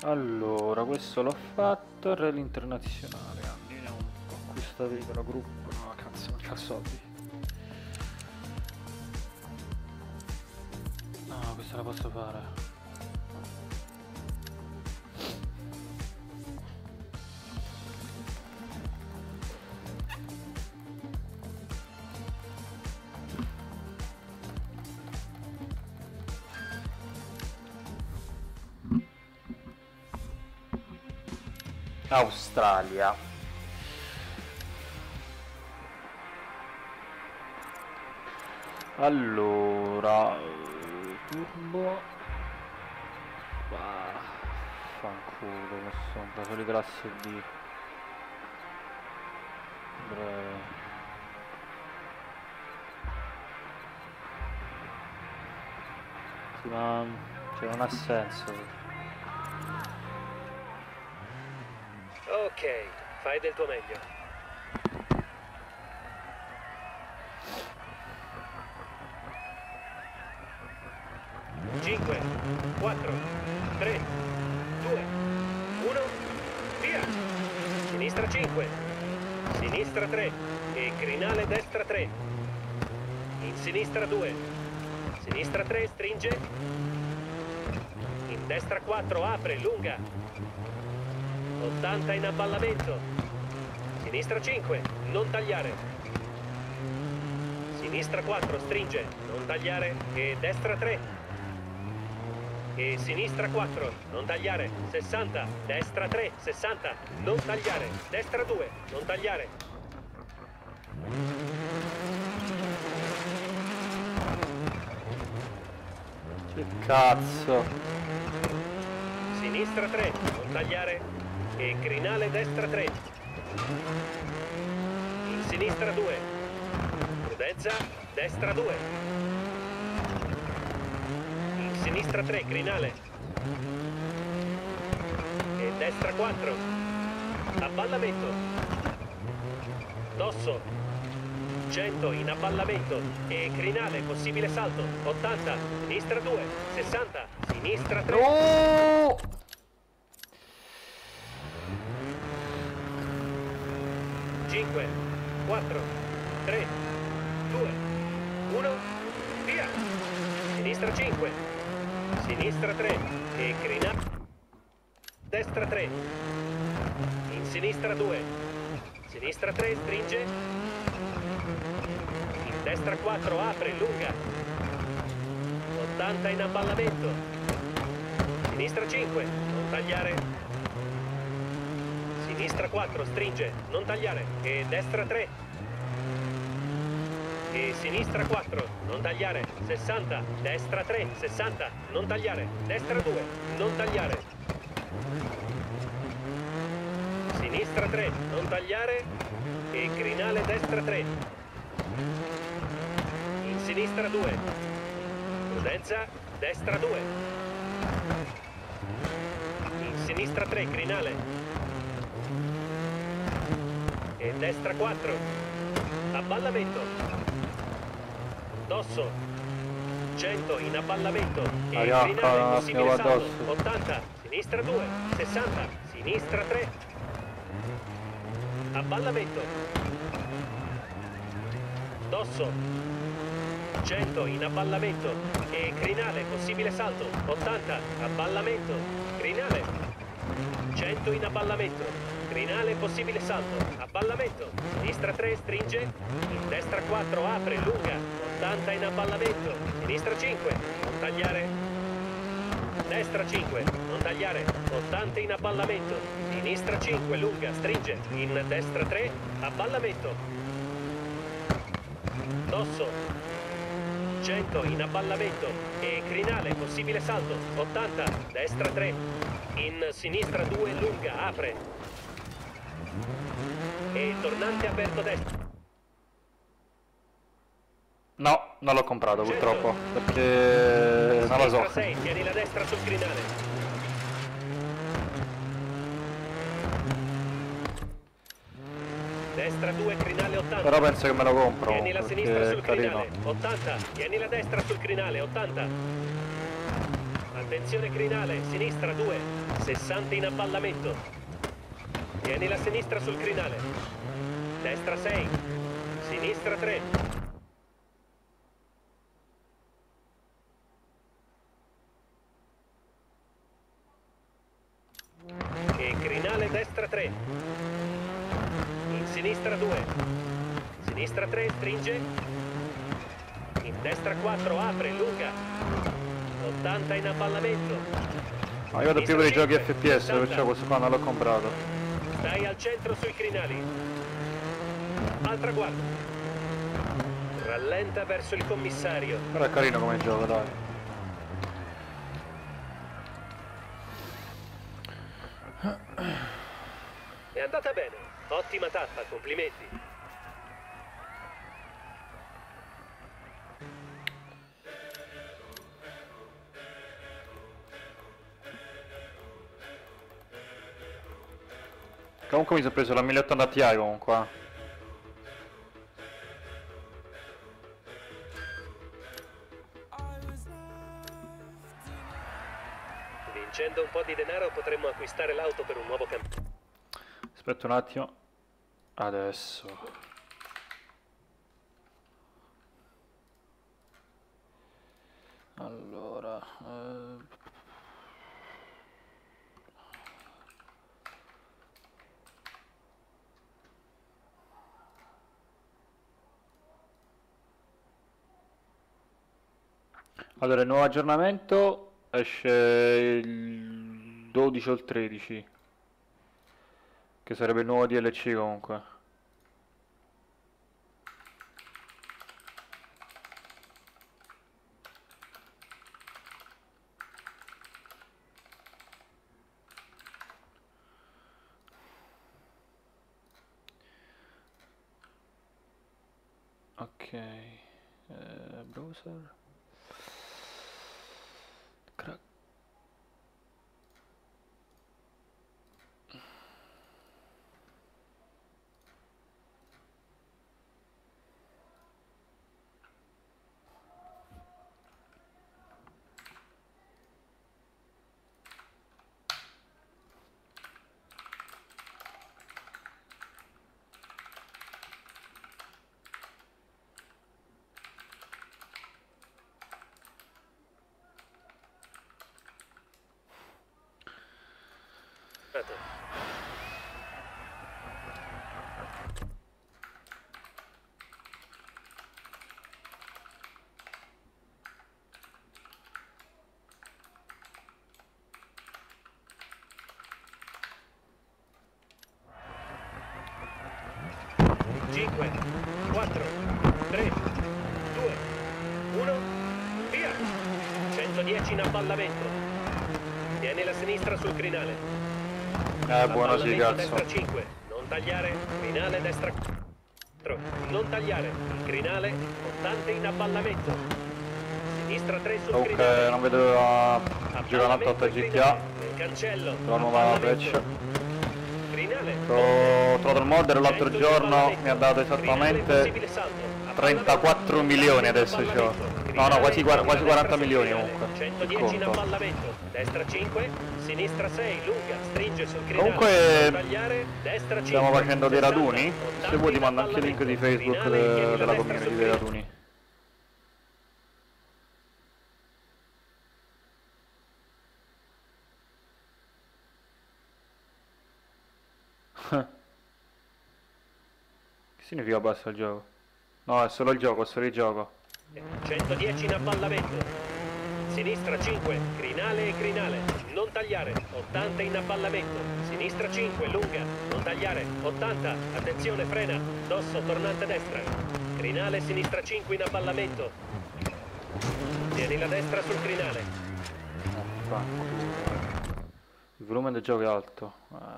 Allora, questo l'ho fatto, Rally internazionale. Vediamo un po' questa vita, gruppo. No, cazzo, non c'ha soldi. No, questa la posso fare. Australia. Allora, turbo. Fanculo, che sono solo classe D. Breve. Sì, ma cioè, non ha senso. Ok, fai del tuo meglio. Cinque, 4, 3, 2, 1, via! Sinistra 5, sinistra 3 e crinale destra 3. In sinistra 2, sinistra 3, stringe. In destra 4, apre, lunga. 80 in avvallamento. Sinistra 5, non tagliare. Sinistra 4, stringe, non tagliare. E destra 3. E sinistra 4, non tagliare. 60, destra 3, 60, non tagliare. Destra 2, non tagliare. Che cazzo? Sinistra 3, non tagliare. E crinale destra 3. In sinistra 2. Prudenza, destra 2. In sinistra 3, crinale. E destra 4. Avvallamento. Dosso. 100 in avvallamento. E crinale, possibile salto. 80, sinistra 2. 60, sinistra 3. Oh! 5, 4, 3, 2, 1, via! Sinistra 5, sinistra 3 e crinale. Destra 3, in sinistra 2, sinistra 3, stringe. In destra 4, apre, lunga. 80 in avvallamento. Sinistra 5, non tagliare. Sinistra 4, stringe, non tagliare. E destra 3. E sinistra 4, non tagliare. 60, destra 3, 60, non tagliare. Destra 2, non tagliare. Sinistra 3, non tagliare. E crinale destra 3. In sinistra 2. Prudenza, destra 2. In sinistra 3, crinale. E destra 4. Avvallamento. Dosso. 100 in avvallamento. E crinale, possibile salto. 80. Sinistra 2. 60. Sinistra 3. Avvallamento. Dosso. 100 in avvallamento. E crinale, possibile salto. 80. Avvallamento. Crinale. 100 in avvallamento. Crinale, possibile salto. Avvallamento. Sinistra 3, stringe. In destra 4, apre, lunga. 80 in avvallamento. Sinistra 5, non tagliare. Destra 5, non tagliare. 80 in avvallamento. Sinistra 5, lunga, stringe. In destra 3, avvallamento. Dosso. 100 in avvallamento. E crinale, possibile salto. 80, destra 3. In sinistra 2, lunga, apre. E tornante aperto a destra. No, non l'ho comprato purtroppo, perché non lo so. 6, tieni la destra sul crinale. Destra 2, crinale 80. Però penso che me lo compro. Tieni la sinistra sul carino. crinale. 80. Tieni la destra sul crinale. 80. Attenzione crinale, sinistra 2, 60 in avvallamento. Tieni la sinistra sul crinale. Destra 6, sinistra 3. E crinale destra 3. In sinistra 2. Sinistra 3, stringe. In destra 4, apre, lunga. 80 in avvallamento. Ma io vado più per i giochi FPS, perciò questo qua non l'ho comprato. Stai al centro sui crinali. Al traguardo. Rallenta verso il commissario. Però è carino come gioco, dai. È andata bene. Ottima tappa, complimenti. Comunque mi sono preso la 1080 Ti comunque. Vincendo un po' di denaro potremmo acquistare l'auto per un nuovo campione. Aspetta un attimo. Adesso. Allora. Allora, il nuovo aggiornamento esce il 12 o il 13, che sarebbe il nuovo DLC comunque. Ok, browser. Cinque, 4, 3, 2, 1, via! 110 in avvallamento. Tieni la sinistra sul crinale. Buono sì, Avvallamento cazzo. destra 5, non tagliare, crinale destra 4, non tagliare, il crinale, 80 in avvallamento. Sinistra 3 sul Ok, crinale. non vedo la giocare 8 GTA. Il cancello. La nuova patch. Crinale. Ho trovato il modder l'altro 100 in giorno, avvallamento. mi ha dato Crinale, esattamente possibile salto. 34 milioni adesso c'ho. No, no, quasi 40 milioni comunque. Il 110 in conto. avvallamento. Destra 5, sinistra 6, lunga, stringe sul crinale. Comunque, Non tagliare, destra 5. stiamo facendo dei 60, raduni. Se vuoi ti mando anche il link di Facebook Crinale, tieni la della destra community sul dei crinale. raduni. Che significa basta il gioco? No, è solo il gioco, è solo il gioco. 110 in avvallamento. Sinistra 5, crinale e crinale, non tagliare, 80 in avvallamento. Sinistra 5, lunga, non tagliare, 80, attenzione, frena, dosso, tornante destra. Crinale, sinistra 5 in avvallamento. Tieni la destra sul crinale. Il volume del gioco è alto.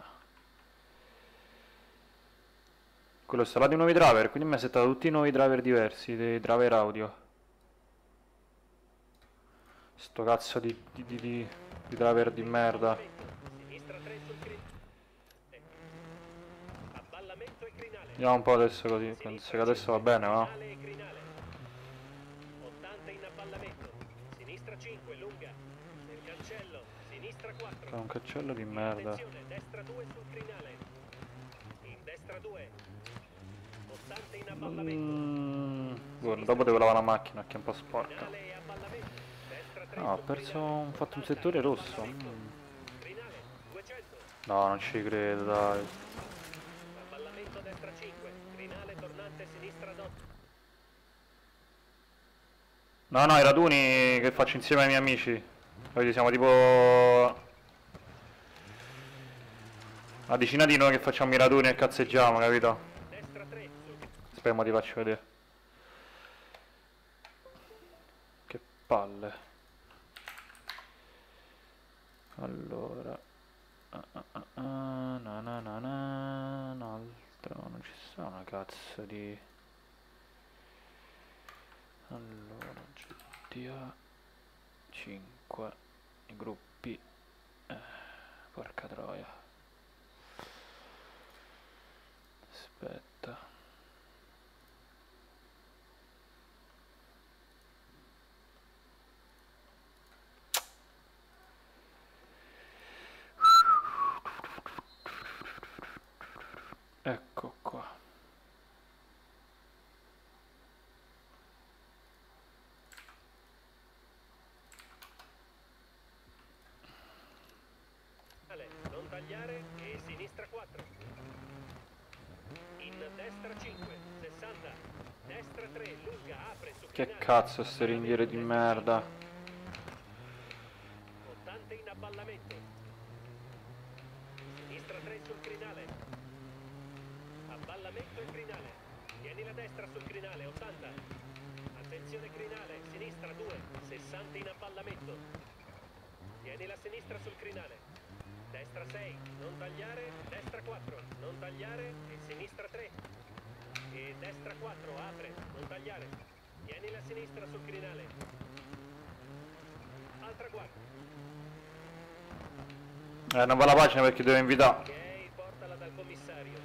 Quello è installato i nuovi driver, quindi mi ha settato tutti i nuovi driver diversi, dei driver audio. Sto cazzo di driver di merda. Sinistra 3 sul crinale. Avvallamento e crinale. Vediamo un po' adesso così, penso che adesso va bene, va? Crinale e crinale. 80 in avvallamento. Sinistra 5, lunga. Nel cancello. Sinistra 4. Fa un cacciello di merda. Attenzione, destra 2 sul crinale. In destra 2. 80 in avvallamento. Buono, dopo devo lavare la macchina che è un po' sporca. Crinale e avvallamento. Destra 3 No, ho sul perso, crinale. ho fatto un 80 settore in rosso. avvallamento. Crinale 200. No, non ci credo, dai. Avvallamento destra 5. Crinale tornante sinistra 8. No, no, i raduni che faccio insieme ai miei amici. Vedi, siamo tipo una decina di noi che facciamo i raduni e cazzeggiamo, capito? Destra 3 sul Aspetta, mo ti faccio vedere. Che palle. Allora. Un altro, non ci sta una cazzo di... Allora, GTA 5, i gruppi, porca troia. Aspetta. Ecco qua. non tagliare e sinistra 4. In destra 5, 60. Destra 3, lunga, apre su Che crinale. cazzo ste ringhiere di merda. 80 in avvallamento. Sinistra 3 sul crinale. Avvallamento e crinale. Tieni la destra sul crinale, 80. Attenzione crinale, sinistra 2, 60 in avvallamento. Tieni la sinistra sul crinale. Destra 6, non tagliare, destra 4, non tagliare e sinistra 3. E destra 4, apre, non tagliare. Tieni la sinistra sul crinale. Altra guardia. Non va la pagina perché devo invitare. Ok, portala dal commissario.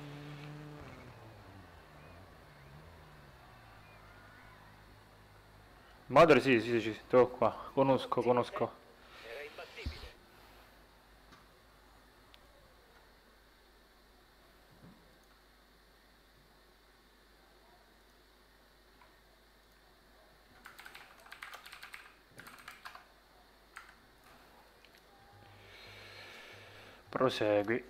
Madre sì, sì, sì, sto qua. Conosco. Era imbattibile. Prosegui.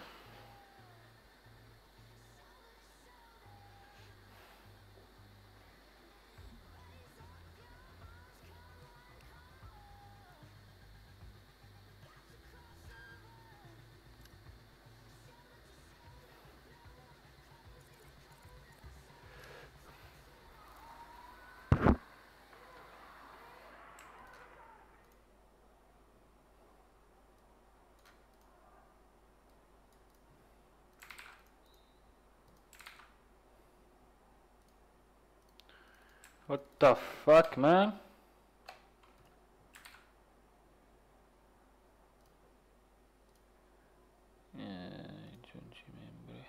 What the fuck, man? Aggiungi membri.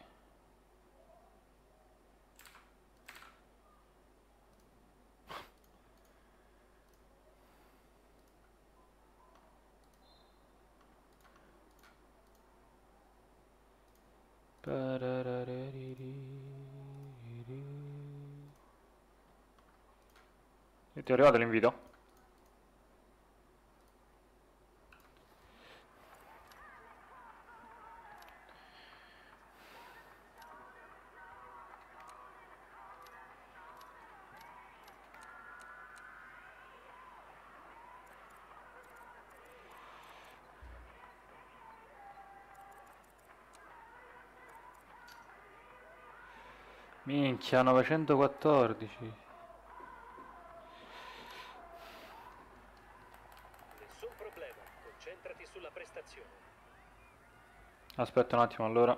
E ti è arrivato l'invito? Minchia, 914. Nessun problema, concentrati sulla prestazione. Aspetta un attimo, allora.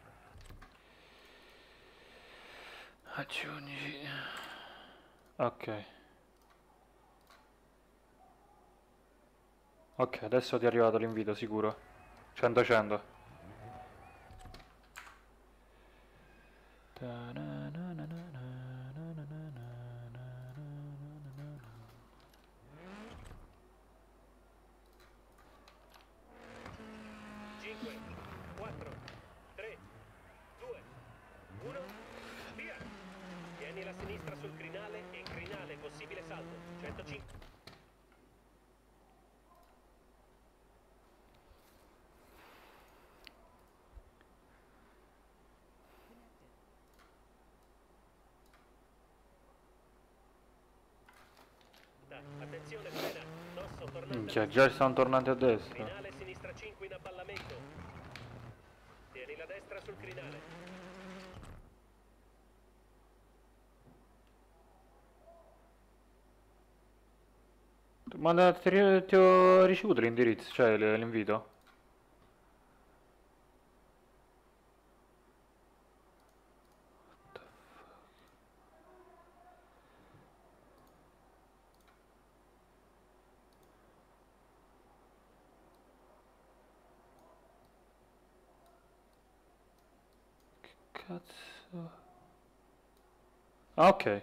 Aggiungi. Ok. Ok, adesso ti è arrivato l'invito, sicuro. 100-100. Tieni la sinistra sul crinale e crinale, possibile salto. 105. Attenzione, frena. Dosso, tornante a Minchia, destra. già stanno tornando a destra. Crinale sinistra 5 in avvallamento. Tieni la destra sul crinale. Ma ti ho ricevuto l'indirizzo, cioè l'invito? Cazzo. Ah, ok.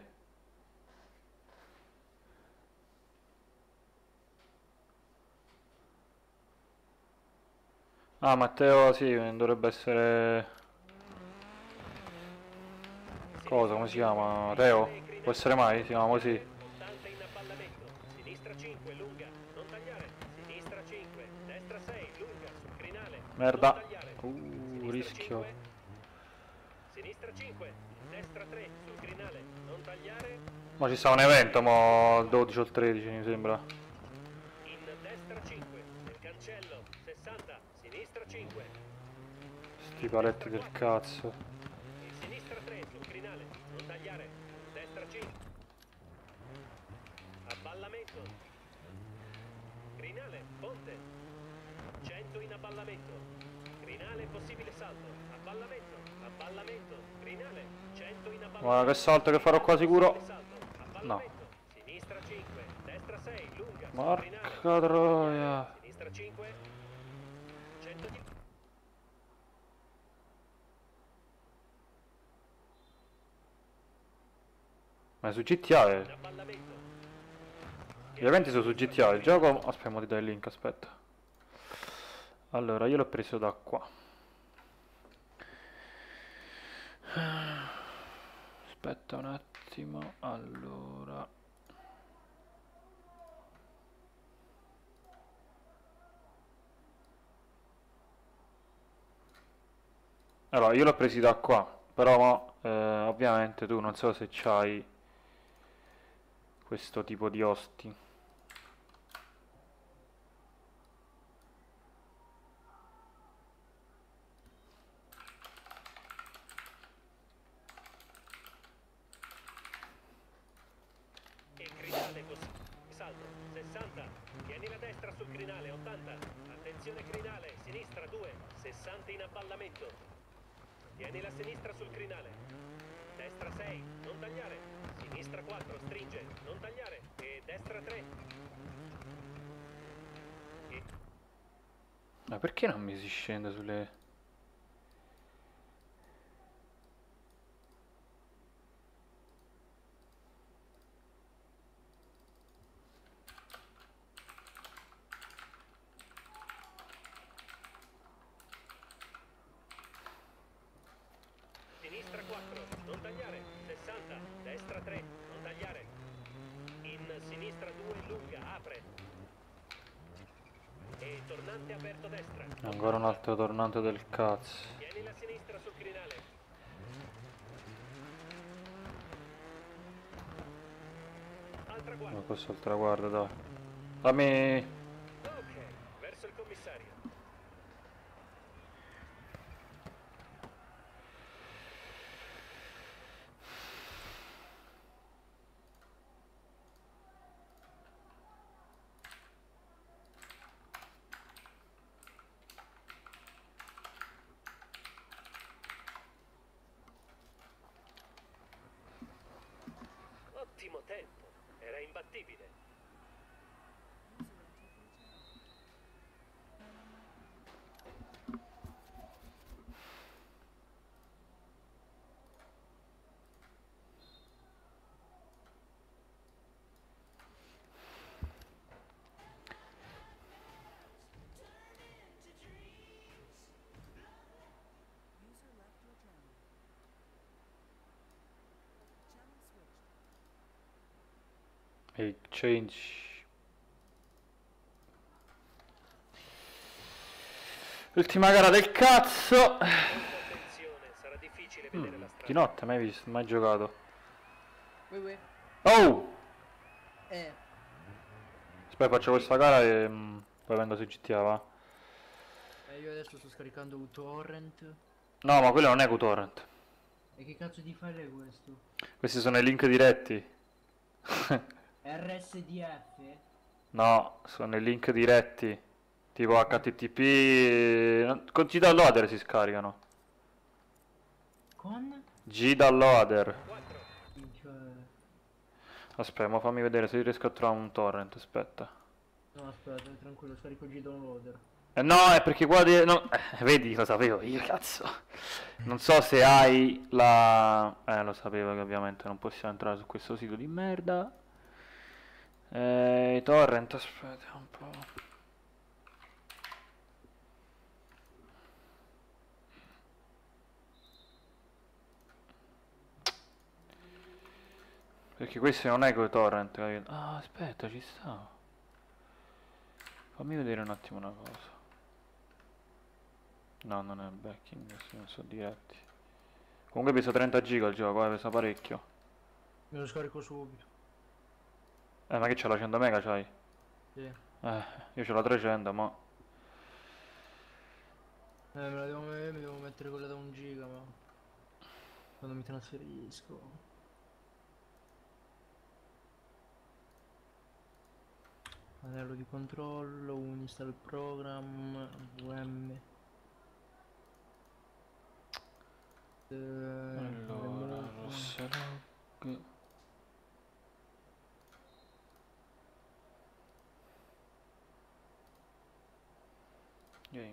Ah, Matteo, sì, dovrebbe essere... Cosa, come si chiama? Teo? Può essere mai? Si chiama così? 80 in avvallamento. Sinistra 5, lunga. Non tagliare. Sinistra 5. Destra 6, lunga. Sul crinale. Merda. Non tagliare. Sinistra Rischio. 5. Sinistra 5. Destra 3, sul crinale. Non tagliare. Ma ci sta un evento, mo il 12 o il 13 mi sembra. In destra 5. Nel cancello. 60. Sinistra 5. Sti paletti del cazzo. In sinistra 3, sul crinale. Non tagliare. Destra 5. Avvallamento. Crinale, ponte. 100 in avvallamento. Crinale, possibile salto. Avvallamento. Avvallamento. Crinale. 100 in avvallamento. Guarda che salto che farò qua sicuro. No. Sinistra 5. Destra 6. Lunga. Porca troia. Sinistra 5. 100 di... Ma è su GTA, in avvallamento. Gli eventi sono su GTA, il gioco... Aspetta, mo ti dai il link, aspetta. Allora, io l'ho preso da qua. Aspetta un attimo, allora... Allora, io l'ho preso da qua, però mo, ovviamente tu non so se c'hai questo tipo di osti. E crinale così. Salto. 60. Tieni la destra sul crinale. 80. Attenzione crinale. Sinistra 2. 60 in avvallamento. Tieni la sinistra sul crinale. Destra 6. Non tagliare. Sinistra 4. Stringe. Non tagliare. E destra 3. E... Ma perché non mi si scende sulle... Sinistra 4. Non tagliare. 60. Destra 3. Non tagliare. In sinistra 2. Lunga. Apre. E tornante aperto destra. Ancora un altro tornante del cazzo. Tieni la sinistra sul crinale. Al traguardo. Ma questo è il traguardo, dai. Dammi... Ok, verso il commissario. Ottimo tempo, era imbattibile. User left your channel. Channel switch. Exchange. Ultima gara del cazzo. Attenzione, sarà difficile vedere la strada. Di notte, mai visto, mai giocato. Uè. Oh! Eh, Aspetta, faccio questa gara e poi vengo su GTA, va? io adesso sto scaricando uTorrent. No, ma quello non è QTorrent. E che cazzo di file è questo? Questi sono i link diretti. RSDF? No, sono i link diretti. Tipo HTTP. Con GDownloader si scaricano. Con? GDownloader. Cioè... Aspetta, ma fammi vedere se riesco a trovare un torrent, aspetta. No, aspetta, tranquillo, scarico GDownloader. No, è perché qua no, vedi, lo sapevo io, cazzo. Non so se hai la... lo sapevo che ovviamente non possiamo entrare su questo sito di merda. I torrent, aspetta un po'. Perché questo non è quei torrent, capito? Ah, aspetta, ci sta. Fammi vedere un attimo una cosa. No, non è backing, questi non sono diretti. Comunque pesa 30 giga il gioco, pesa parecchio. Me lo scarico subito. Ma che c'è la 100 mega c'hai? Sì. Io c'ho la 300, ma... Mi devo mettere quella da 1 giga, ma... Quando mi trasferisco... Anello di controllo, uninstall program, VM. Allora, Rosselog... Game.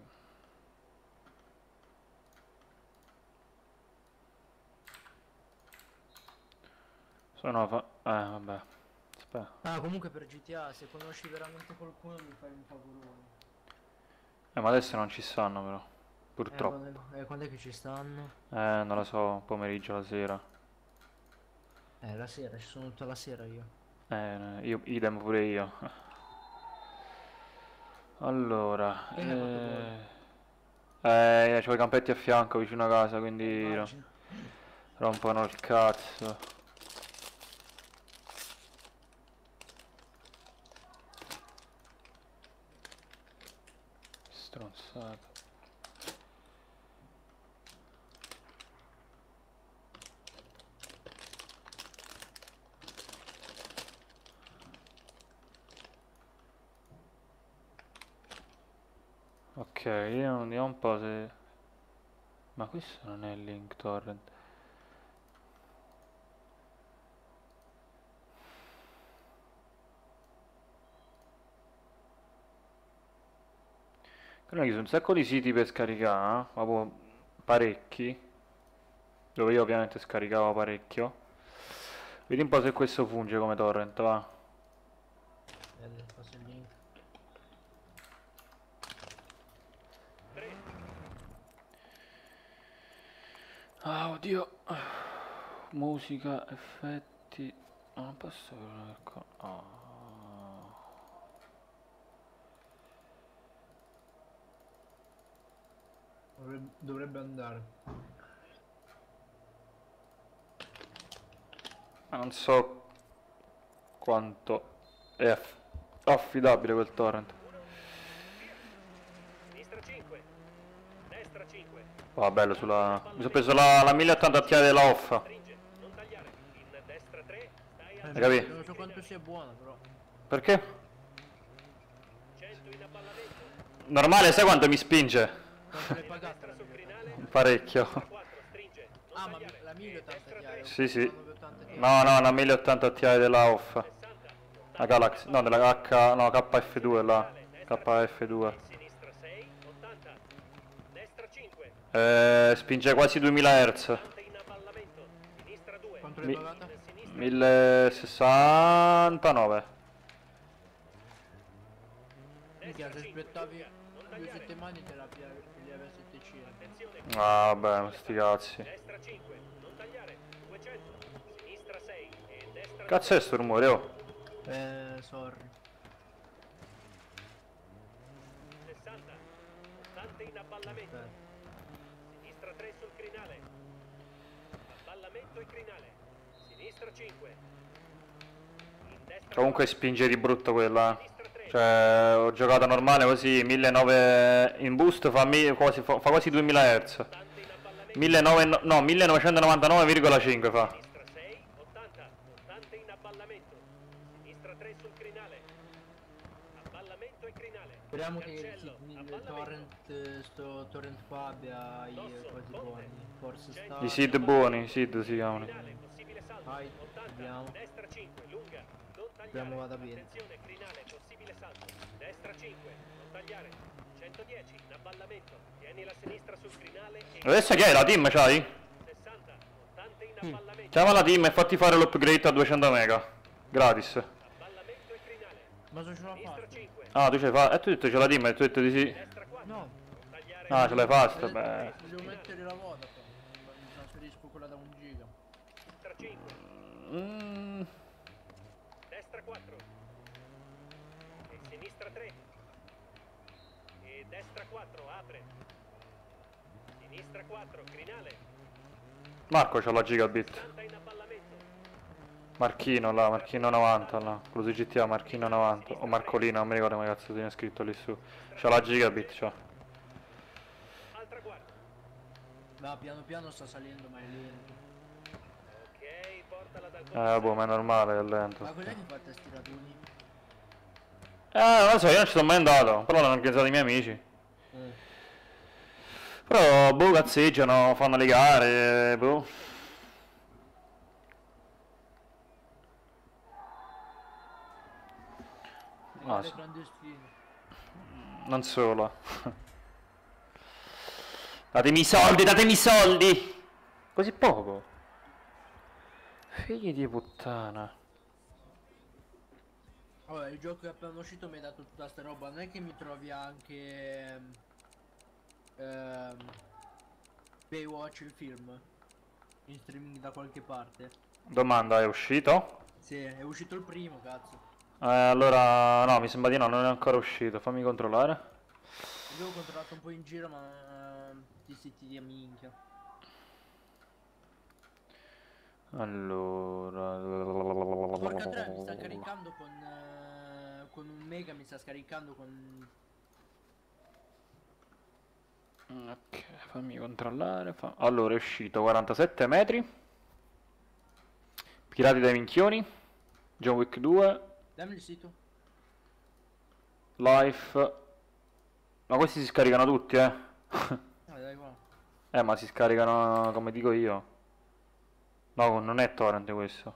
vabbè. Aspetta. Ah, comunque per GTA, se conosci veramente qualcuno mi fai un favorone. Ma adesso non ci stanno però. Purtroppo. Quando è che ci stanno? Non lo so, pomeriggio, la sera. La sera, ci sono tutta la sera io. Io, idem pure io. Allora, c'ho i campetti a fianco vicino a casa, quindi Immagino. rompono il cazzo. Stronzato. Ok, vediamo un po' se... Ma questo non è il link torrent. Credo che ci sono un sacco di siti per scaricare, proprio parecchi. Dove io ovviamente scaricavo parecchio. Vedi un po' se questo funge come torrent, va. Passo il link. Ah, oddio. Musica, effetti... No, non posso... Ecco. Dovrebbe andare. Ma non so quanto è affidabile quel torrent. Sinistra 5. Destra 5. Oh, bello sulla... Mi sono preso la 1080 Ti della off. Stringe, non tagliare. In destra 3, stai a Hai capito? Non so quanto sia buona però. Perché? 100 in abballamento. Normale, sai quanto mi spinge? Quanto l'hai pagata la Sul mia? crinale. Parecchio. 4, stringe, non Ah, ma tagliare. la 1080 Ti. Sì, sì. 980 Ti. No, no, una 1080 Ti della off. 60. La Galaxy, no, della no, KF2 là. KF2. Sinistra 6, 80. Destra 5. Spinge quasi 2000 Hz. 80 in abballamento. Sinistra 2. Quanto l'hai pagata? Sinistra 1069. Minchia, se aspettavi 2 settimane te la piacevi 700. Attenzione. Ah, vabbè, sti cazzi. Destra 5, non tagliare. 200. Sinistra 6 e destra Cazzo è sto rumore, oh? Sorry. 60. 80 in abballamento. Aspetta. Sinistra 3 sul crinale. Abballamento e crinale. Sinistra 5. In destra Comunque 4. spinge di brutto quella. Sinistra 3. Cioè, ho giocato normale così, 1900 in boost fa quasi 2000 Hz. 80 in abballamento. 1999,5 fa. Sinistra 6. 80. 80 in abballamento. Sinistra 3 sul crinale. Abballamento e crinale. Speriamo che Cancello. il Abballamento. torrent qua abbia i Dosso, cosi ponte. buoni. Forse sta. I seed buoni, seed si chiamano. Crinale, possibile salto. Vai, 80. vediamo. Destra 5, lunga. Non tagliare. Speriamo vada bene. Attenzione, crinale, possibile salto. Destra 5, non tagliare. 110 in abballamento. Tieni la sinistra sul crinale e Adesso chi è la team, c'hai? 60, 80 in abballamento. Chiama la team e fatti fare l'upgrade a 200 mega. Gratis. Abballamento e crinale. Ma se ce l'ha Sinistra fatta? 5. Ah, tu ce l'hai fatta? E tu hai detto c'è la team e tu hai detto di sì. Destra 4. No. Non tagliare. Ah, ce l'hai fatta, beh. Devo mettere la Vodafone. Mi trasferisco quella da 1 giga. Destra 5. Mm, Destra 4. E sinistra 3. E destra 4, apre. Sinistra 4, crinale. Marco c'ha la gigabit. 80 in abballamento. Marchino là, Marchino 90 là. Quello di GTA Marchino 90. O Marcolino, non mi ricordo come cazzo tiene scritto lì su. C'ha la gigabit, c'ha. Altra guardia. Va, piano piano sta salendo, ma è lento. Ok, portala dal Boh, ma è normale, è lento. Ma cos'è che fa questi raduni? Non lo so, io non ci sono mai andato. Però l'hanno organizzato i miei amici. Però, boh, cazzeggiano, fanno le gare, boh. Ah, Le sì. clandestine. Non solo. Datemi i soldi, datemi i soldi! Così poco. Figli di puttana. Allora, il gioco che è appena uscito mi ha dato tutta sta roba. Non è che mi trovi anche Baywatch il film in streaming da qualche parte? Domanda, è uscito? Sì, è uscito il primo, cazzo. Allora, no, mi sembra di no, non è ancora uscito. Fammi controllare. Io ho controllato un po' in giro, ma di siti di minchia. Allora... Porca tre, mi sta caricando con un mega, mi sta scaricando con... Ok, fammi controllare. Allora, è uscito 47 metri. Pirati dai minchioni. John Wick 2. Dammi il sito. Life. Ma questi si scaricano tutti, eh. Dai qua. Ma si scaricano come dico io. No, non è torrent questo.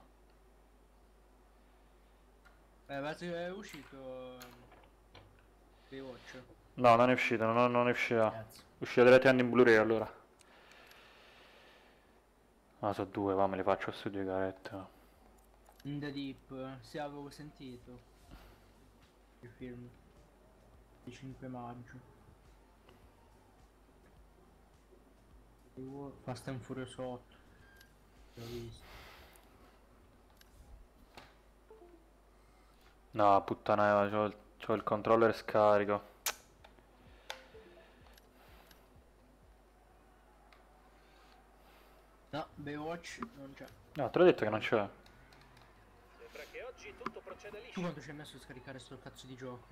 Ma se è uscito Baywatch. No, non è uscito, non è uscita. Cazzo. Uscirà direttamente in Blu-ray allora. Ah, sono due, va, me le faccio su 2 carette. In The Deep, se avevo sentito il film di 5 maggio. Fast and Furious 8. L'ho visto. No, puttana, c'ho il controller scarico. No, Baywatch non c'è. No, te l'ho detto che non c'è. Sembra che oggi tutto procede Tu liscio. quanto ci hai messo a scaricare sto cazzo di gioco?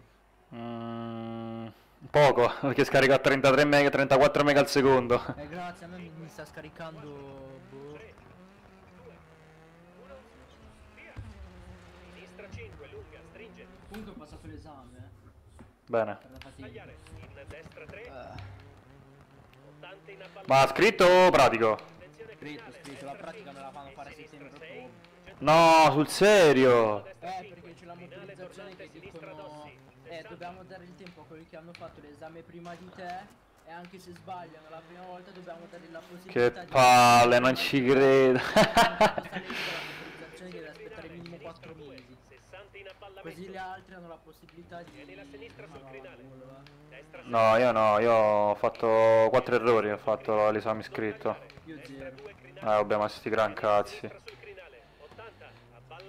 Poco, perché scarica a 33 mega, 34 mega al secondo. Grazie, a me mi sta scaricando. Boh. 3, 2, 1, via. Sinistra 5, lunga, stringe. Comunque ho passato l'esame, Bene. per la fatica. Tagliare. In destra 3, 80 in abballamento. Ma scritto o pratico? Attenzione Scritto, crinale. scritto, la pratica me la fanno fare a settembre Sinistra 6, ottobre. No, sul serio. Perché c'è la motorizzazione che dicono dobbiamo dare il tempo a quelli che hanno fatto l'esame prima di te e anche se sbagliano la prima volta dobbiamo dare la possibilità Che palle, non ci credo. la motorizzazione deve aspettare minimo 4 mesi. 60 in abballamento. Così le altre hanno la possibilità di... Tieni la sinistra sul crinale. Destra 6, No, io ho fatto 4 errori, ho fatto l'esame scritto. Io zero. 2 crinale. Vabbè, ma sti gran cazzi. Destra sul crinale. 80, abballamento.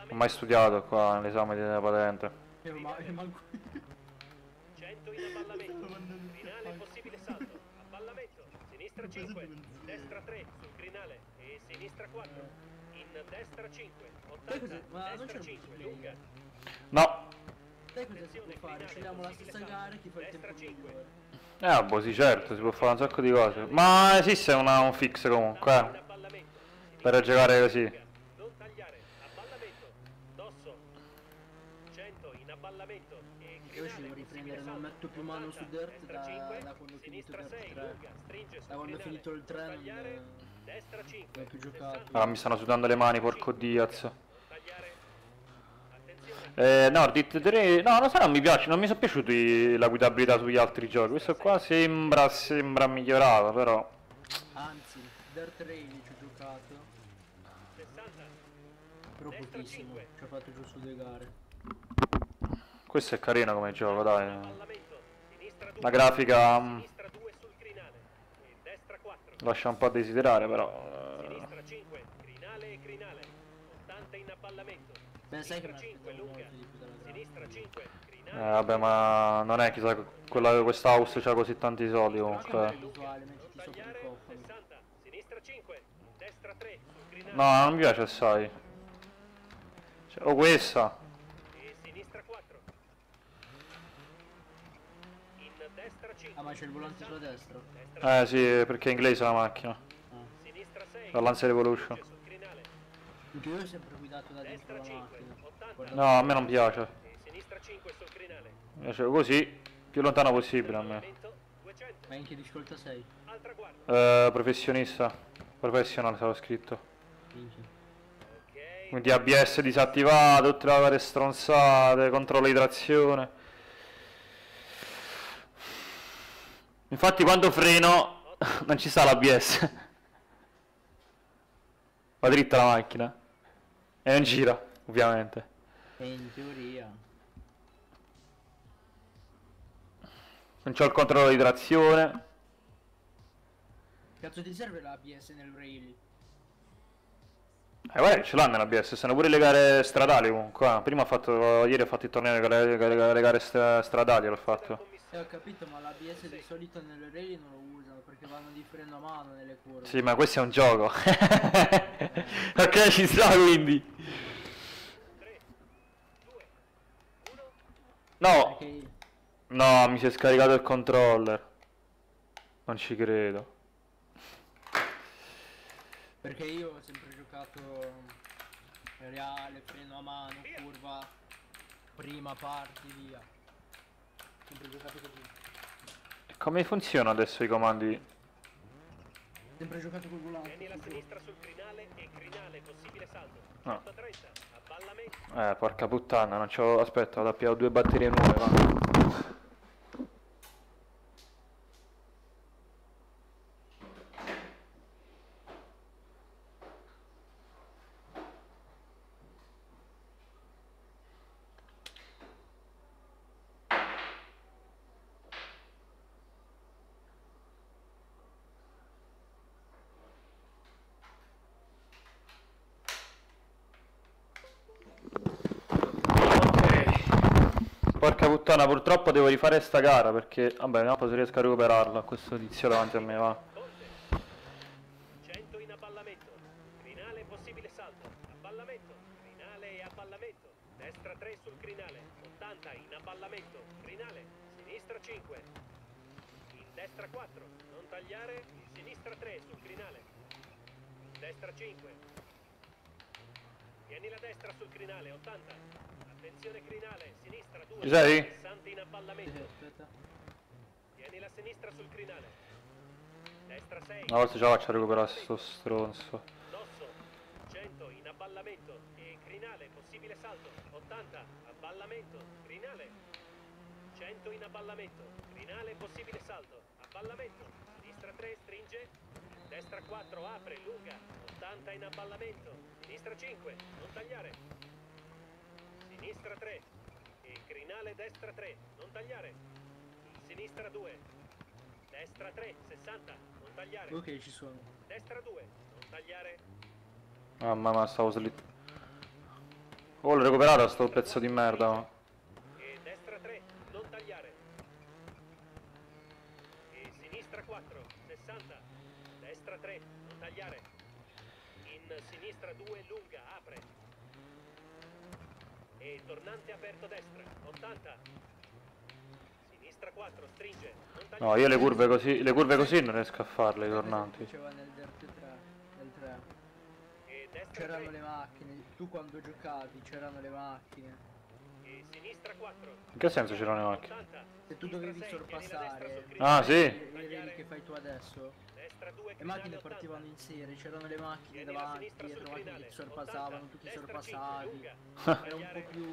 Ho mai studiato qua nell'esame della patente. Manco... 100 in abballamento, crinale possibile salto, abballamento, sinistra 5, destra 3 sul crinale e sinistra 4, in destra 5, 80, Ma non c'è destra un 5, multiplayer? lunga, No. Sai cosa si può fare? Scegliamo la stessa gara e chi fa il tempo migliore. Boh, sì, certo, si può fare un sacco di cose. Ma esiste un fix comunque, in abballamento, per giocare così. non tagliare, abballamento, dosso, 100 in abballamento e Io ci devo riprendere, non metto più mano su Dirt da quando ho finito Dirt 3. Da quando ho finito il 3 destra 5, non ho più giocato. Ah, mi stanno sudando le mani, porco Diaz. tagliare, attenzione, No, Dit 3... No, non so, non mi piace, non mi sono piaciuti la guidabilità sugli altri giochi. Questo qua sembra migliorato, però... Anzi, Dirt Rally ci ho giocato, 60, però pochissimo. Ci ho fatto giusto 2 gare. Questo è carino come gioco, dai. abballamento, sinistra 2, La grafica sinistra 2 sul crinale e destra 4, lascia un po' a desiderare, però... sinistra 5, crinale e crinale, 80 in abballamento, Beh, sai che mi sinistra 5, aspettavo lunga, molto di più dalla gara. sinistra 5, crinale, vabbè, ma non è chissà questa house c'ha così tanti soldi Però comunque. è visuale, mettiti sopra il tagliare, cofano. 60, sinistra 5, destra 3 sul crinale No, non mi piace assai. Cioè, o questa. e sinistra 4, in destra 5, Ah, ma c'è il volante sulla destra? destra Sì, perché è inglese la macchina. Ah. sinistra 6, La Lancer Evolution. sul crinale, Perché io ho sempre guidato da dentro destra la 5, macchina. 80 Guarda- No, a me non piace. e sinistra 5 sul crinale, Mi piace così, più lontano possibile a me. abballamento, 200, Ma in che difficoltà sei? al traguardo, Professionista. Professional stavo scritto. Minchia. ok, Quindi ABS disattivato, tutte le varie stronzate, controllo di trazione. Infatti quando freno non ci sta l'ABS. Va dritta la macchina. E non gira, ovviamente. E in teoria... Non c'ho il controllo di trazione. Cazzo ti serve la ABS nel rally? Guarda che ce l'hanno l'ABS, stanno pure le gare stradali comunque. Prima ieri ho fatto il torneo le gare stradali, l'ho fatto. Ho capito, ma l'ABS di solito nel rally non lo usano perché vanno di freno a mano nelle curve. Sì, ma questo è un gioco. Ok, ci sta quindi. 3, 2, 1, No, Perché no, mi si è scaricato il controller. Non ci credo. Perché io ho sempre giocato reale, freno a mano, curva, prima parti, via. Sempre giocato così. E come funzionano adesso i comandi? Sempre giocato col volante. tieni la sinistra sul crinale e crinale possibile salto, Ah. 130, abballamento, Porca puttana, non c'ho... Aspetta, vado a pigliare 2 batterie nuove, va. Porca puttana, purtroppo devo rifare sta gara perché... Vabbè, vediamo se riesco a recuperarla. Questo tizio davanti a me, va. Conte, 100 in abballamento, crinale possibile salto, abballamento, crinale e abballamento, destra 3 sul crinale, 80 in abballamento, crinale, sinistra 5, in destra 4, non tagliare, sinistra 3 sul crinale, destra 5, tieni la destra sul crinale, 80, attenzione crinale, sinistra 2, Ci sei? 60 in abballamento, Aspetta. tieni la sinistra sul crinale, destra 6, Una volta ce la faccio a recuperare sto stronzo. dosso, 100 in abballamento e crinale possibile salto, 80 abballamento, crinale, 100 in abballamento, crinale possibile salto, abballamento, sinistra 3 stringe, destra 4 apre, lunga, 80 in abballamento, sinistra 5, non tagliare, sinistra 3 e crinale destra 3, non tagliare, sinistra 2, destra 3, 60, non tagliare, Ok, ci sono. destra 2, non tagliare, Mamma mia, stavo slittando. Oh, l'ho recuperato sto pezzo di merda. Oh. E destra 3, non tagliare. E sinistra 4, 60. Destra 3, non tagliare. In sinistra 2, lunga, apre. E tornante aperto destra, 80. Sinistra 4, stringe, non tagliare. No, io le curve così non riesco a farle, i tornanti. Faceva nel Dirt 3, nel 3. E destra C'erano 3, le macchine, tu quando giocavi c'erano le macchine. e sinistra 4. In che senso c'erano le macchine? 80. Se tu dovevi sorpassare, Ah, sì? le vedi che fai tu adesso, Destra 2, le macchine partivano in serie, c'erano le macchine davanti, dietro, macchine che ti sorpassavano, tu ti sorpassavi. Era un po' più...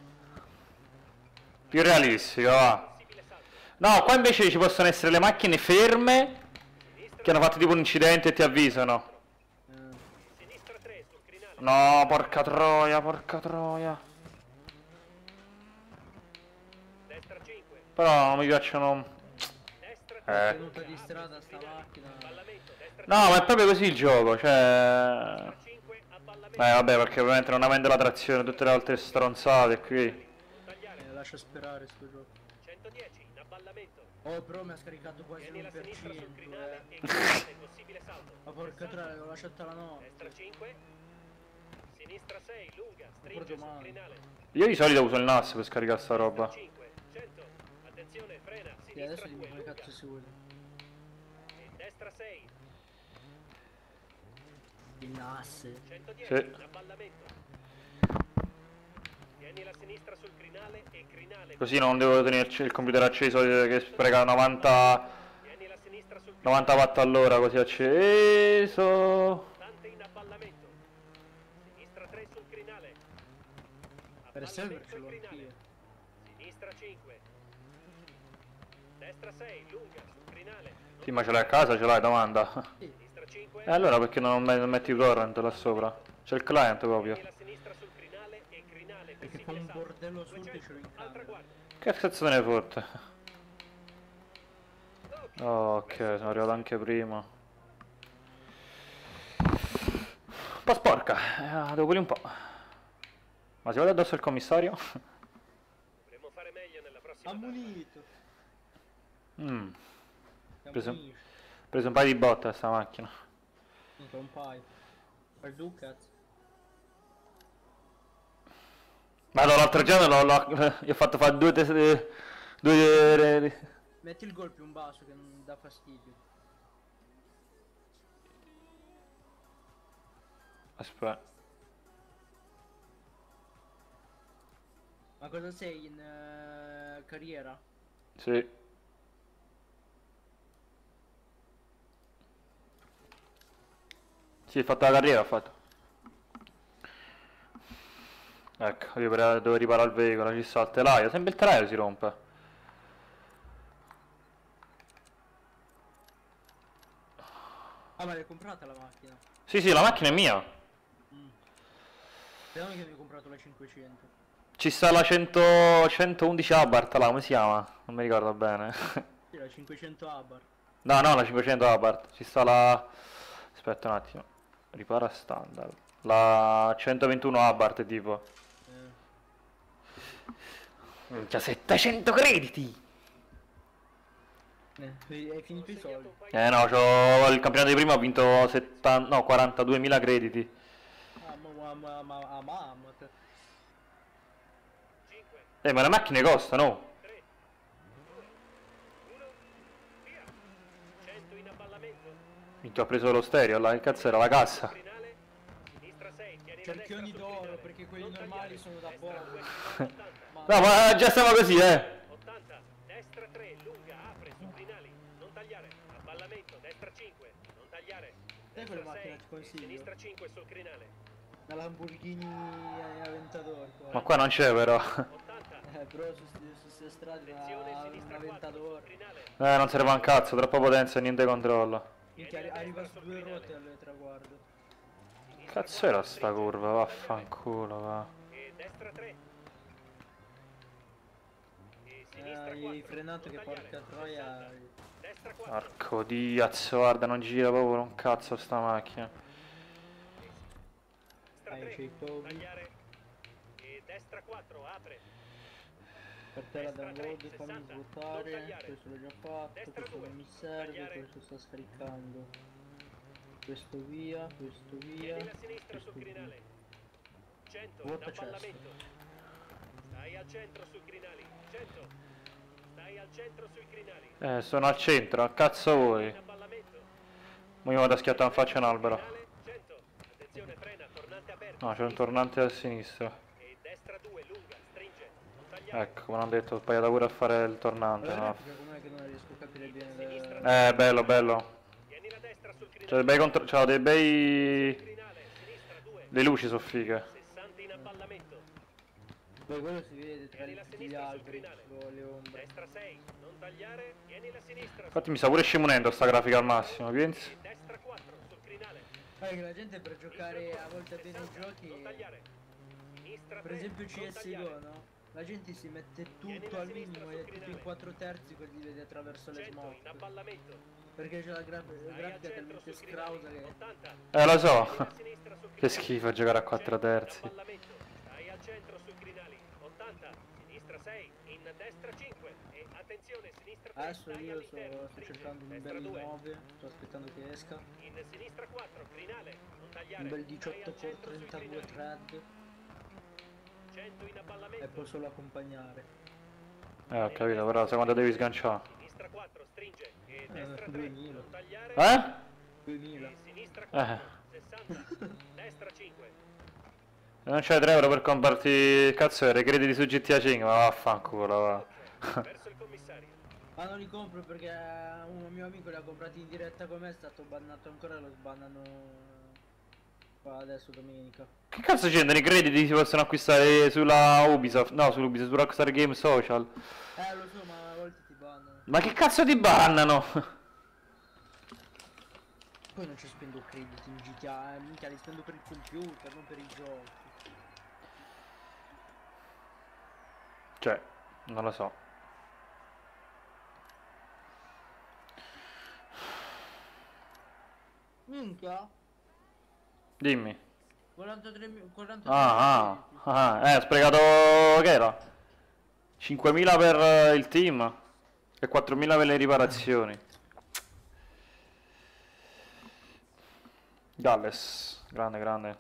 Più realistico, va. No, qua invece ci possono essere le macchine ferme che hanno fatto tipo un incidente e ti avvisano. Sinistra 3 sul crinale. No, porca troia, porca troia. Destra 5. Però non mi piacciono. Destra 3. È venuta di strada sta macchina. Avvallamento. Destra No, ma è proprio così il gioco, cioè. 5. Avvallamento. Vabbè, perché ovviamente non avendo la trazione, tutte le altre stronzate qui. Non tagliare. Lascia sperare sto gioco. 110 in avvallamento. Oh, però mi ha scaricato quasi Tieni la sinistra sul l'1%, crinale e crinale, possibile salto. Ma porca 60. troia, l'ho lasciata la notte. Destra 5. Sinistra 6, lunga, stringe proprio sul male. crinale. Io di solito uso il NAS per scaricare sta roba. 5, 100. Attenzione, frena. Sì, Sinistra adesso 2, dimmi come lunga. cazzo si vuole. E destra 6. Il NAS. 110 Sì. in avvallamento. Tieni la sinistra sul crinale e crinale. Così non devo tenerci il computer acceso che spreca 90, Tieni la sinistra sul 90 watt all'ora così acceso. Tante in avvallamento. Sinistra 3 sul crinale. Per server Avvallamento ce e l'ho crinale. anch'io. Sinistra 5. Destra 6, lunga, sul crinale. Sì, ma ce l'hai a casa, ce l'hai, domanda. Sinistra 5. E allora perché non metti torrent là sopra? C'è il client proprio. Tieni la sinistra sul crinale e crinale. Perché fa un bordello assurdo e ce l'ho in Altra camera. guardia. Che cazzo te ne fotte? Oh, ok, sono arrivato anche prima. Un po' sporca, devo pulire un po'. Ma si vede addosso il commissario? Dovremmo fare meglio nella prossima. Ammonito. Mm, Preso. preso un paio di botte a sta macchina. Un paio. Per Ducats. Ma no, l'altro giorno gli ho fatto fare due. Metti il gol più in basso che non dà fastidio. Aspetta. Ma cosa sei in carriera? Sì. Sì, ho fatto la carriera, ho fatto. Ecco, io devo riparare il veicolo, ci sta il telaio, sempre il telaio si rompe. Ah, ma l'hai comprata la macchina? Sì, sì, la macchina è mia. Speriamo che mi hai comprato la 500. Ci sta la 111 Abarth là, come si chiama? Non mi ricordo bene. Sì, la 500 Abar. No, no, la 500 Abarth. Ci sta la. Aspetta un attimo. Ripara standard. La 121 Abarth tipo. Minchia, 700 crediti! Hai finito i soldi. No, c'ho il campionato di prima, ho vinto 70, no, 42.000 crediti. Mamma. 5, Ma le macchine costano. 3, 2, 1, via. 100 in avvallamento. Minchia, ho preso lo stereo là, che cazzo era la cassa? Crinale. Sinistra 6, tieni la Cerchioni destra sul d'oro, crinale. perché quelli Non normali tagliare. sono da Destra poco. 2, 80. No, ma già siamo così, 80, destra 3, lunga, apre su crinali, non tagliare, avvallamento, destra 5, non tagliare, Sai quale destra macchina 6, ti consiglio? sinistra 5 sul crinale, La Lamborghini Aventador. Ma qua non c'è però. 80, Però su queste strade attenzione, un sinistra 4 Aventador. sul crinale, Non serve un cazzo, troppa potenza e niente controllo. Minchia, arriva su due ruote al traguardo. Cazzo era sta curva, vaffanculo, va. e destra 3, e sinistra 4, Hai frenato che porca troia. destra 4, Porco diazzo, guarda, non gira proprio un cazzo sta macchina. destra 3, C'è i covi. tagliare, destra 4, apre. Per te la Destra download, 3, fammi 60, non svuotare, tagliare. questo l'ho già fatto, Destra questo 2, non mi serve, tagliare. questo sta scaricando. Questo via, Tieni la sinistra sul questo via. crinale. 100 in Vuota cesto. avvallamento. Stai al centro sui crinali. 100. Stai al centro sui crinali. Sono al centro, a cazzo vuoi? In avvallamento. Mo' mi vado a schiattare in faccia un albero. Crinale, 100. Attenzione, frena, tornante aperto. No, c'è un tornante a sinistra. E destra 2, lunga, stringe. Non tagliare. Ecco, come hanno detto, ho sbagliato pure a fare il tornante, Allora, no? com'è che non riesco a capire bene Bello, bello. Tieni la destra sul crinale. C'è dei bei c'ha dei bei... Crinale, sinistra 2. Le luci sono fighe. 60 in avvallamento. Poi quello si vede tra Tieni la tutti gli sinistra sul alberi, crinale. le ombre. Destra 6, non tagliare. Tieni la sinistra. Infatti mi sta pure scimunendo sta grafica al massimo, pensi? Destra 4 sul crinale. Guarda che la gente per giocare a volte bene i 60, giochi, non tagliare. Sinistra per 3, esempio non CSGO, tagliare. no? La gente si mette Tieni tutto la al sinistra minimo sul e tipo in crinale. 4 terzi così vede attraverso le 100 in smoke. avvallamento. Perché c'è la Stai al grafica centro talmente sul crinale. scrausa che... 80. Lo so. Tieni la sinistra sul Che crinale. schifo giocare a 4 100 in terzi. avvallamento. Stai al centro sui crinali. 80. Sinistra 6, in destra 5. E attenzione, sinistra 3. Adesso stai io all'interno, sto stringe. cercando un Destra bel 2. 9, sto aspettando che esca. In sinistra 4, crinale, non tagliare. Un bel Stai 18 al con centro sui 32 crinali. thread 100 in e avvallamento. poi solo accompagnare. Ho capito, però la seconda devi sganciare. Sinistra 4, stringe. E destra 3, 2000. non tagliare. 2000. E sinistra 4, 60. Destra 5. Non c'hai 3 euro per comprarti cazzo i crediti su GTA 5, ma vaffanculo, va. Verso il commissario. Ah, non li compro perché un mio amico li ha comprati in diretta con me, è stato bannato ancora e lo sbannano qua adesso domenica. Che cazzo c'entrano i crediti si possono acquistare sulla Ubisoft? No, sull'Ubisoft, su Rockstar Game Social. Lo so, ma a volte ti bannano. Ma che cazzo ti bannano? Poi non ci spendo crediti in GTA, minchia li spendo per il computer, non per i giochi. Cioè, non lo so. Minchia? Dimmi. 43 Ho sprecato che era? 5.000 per il team e 4.000 per le riparazioni. Galles, grande, grande.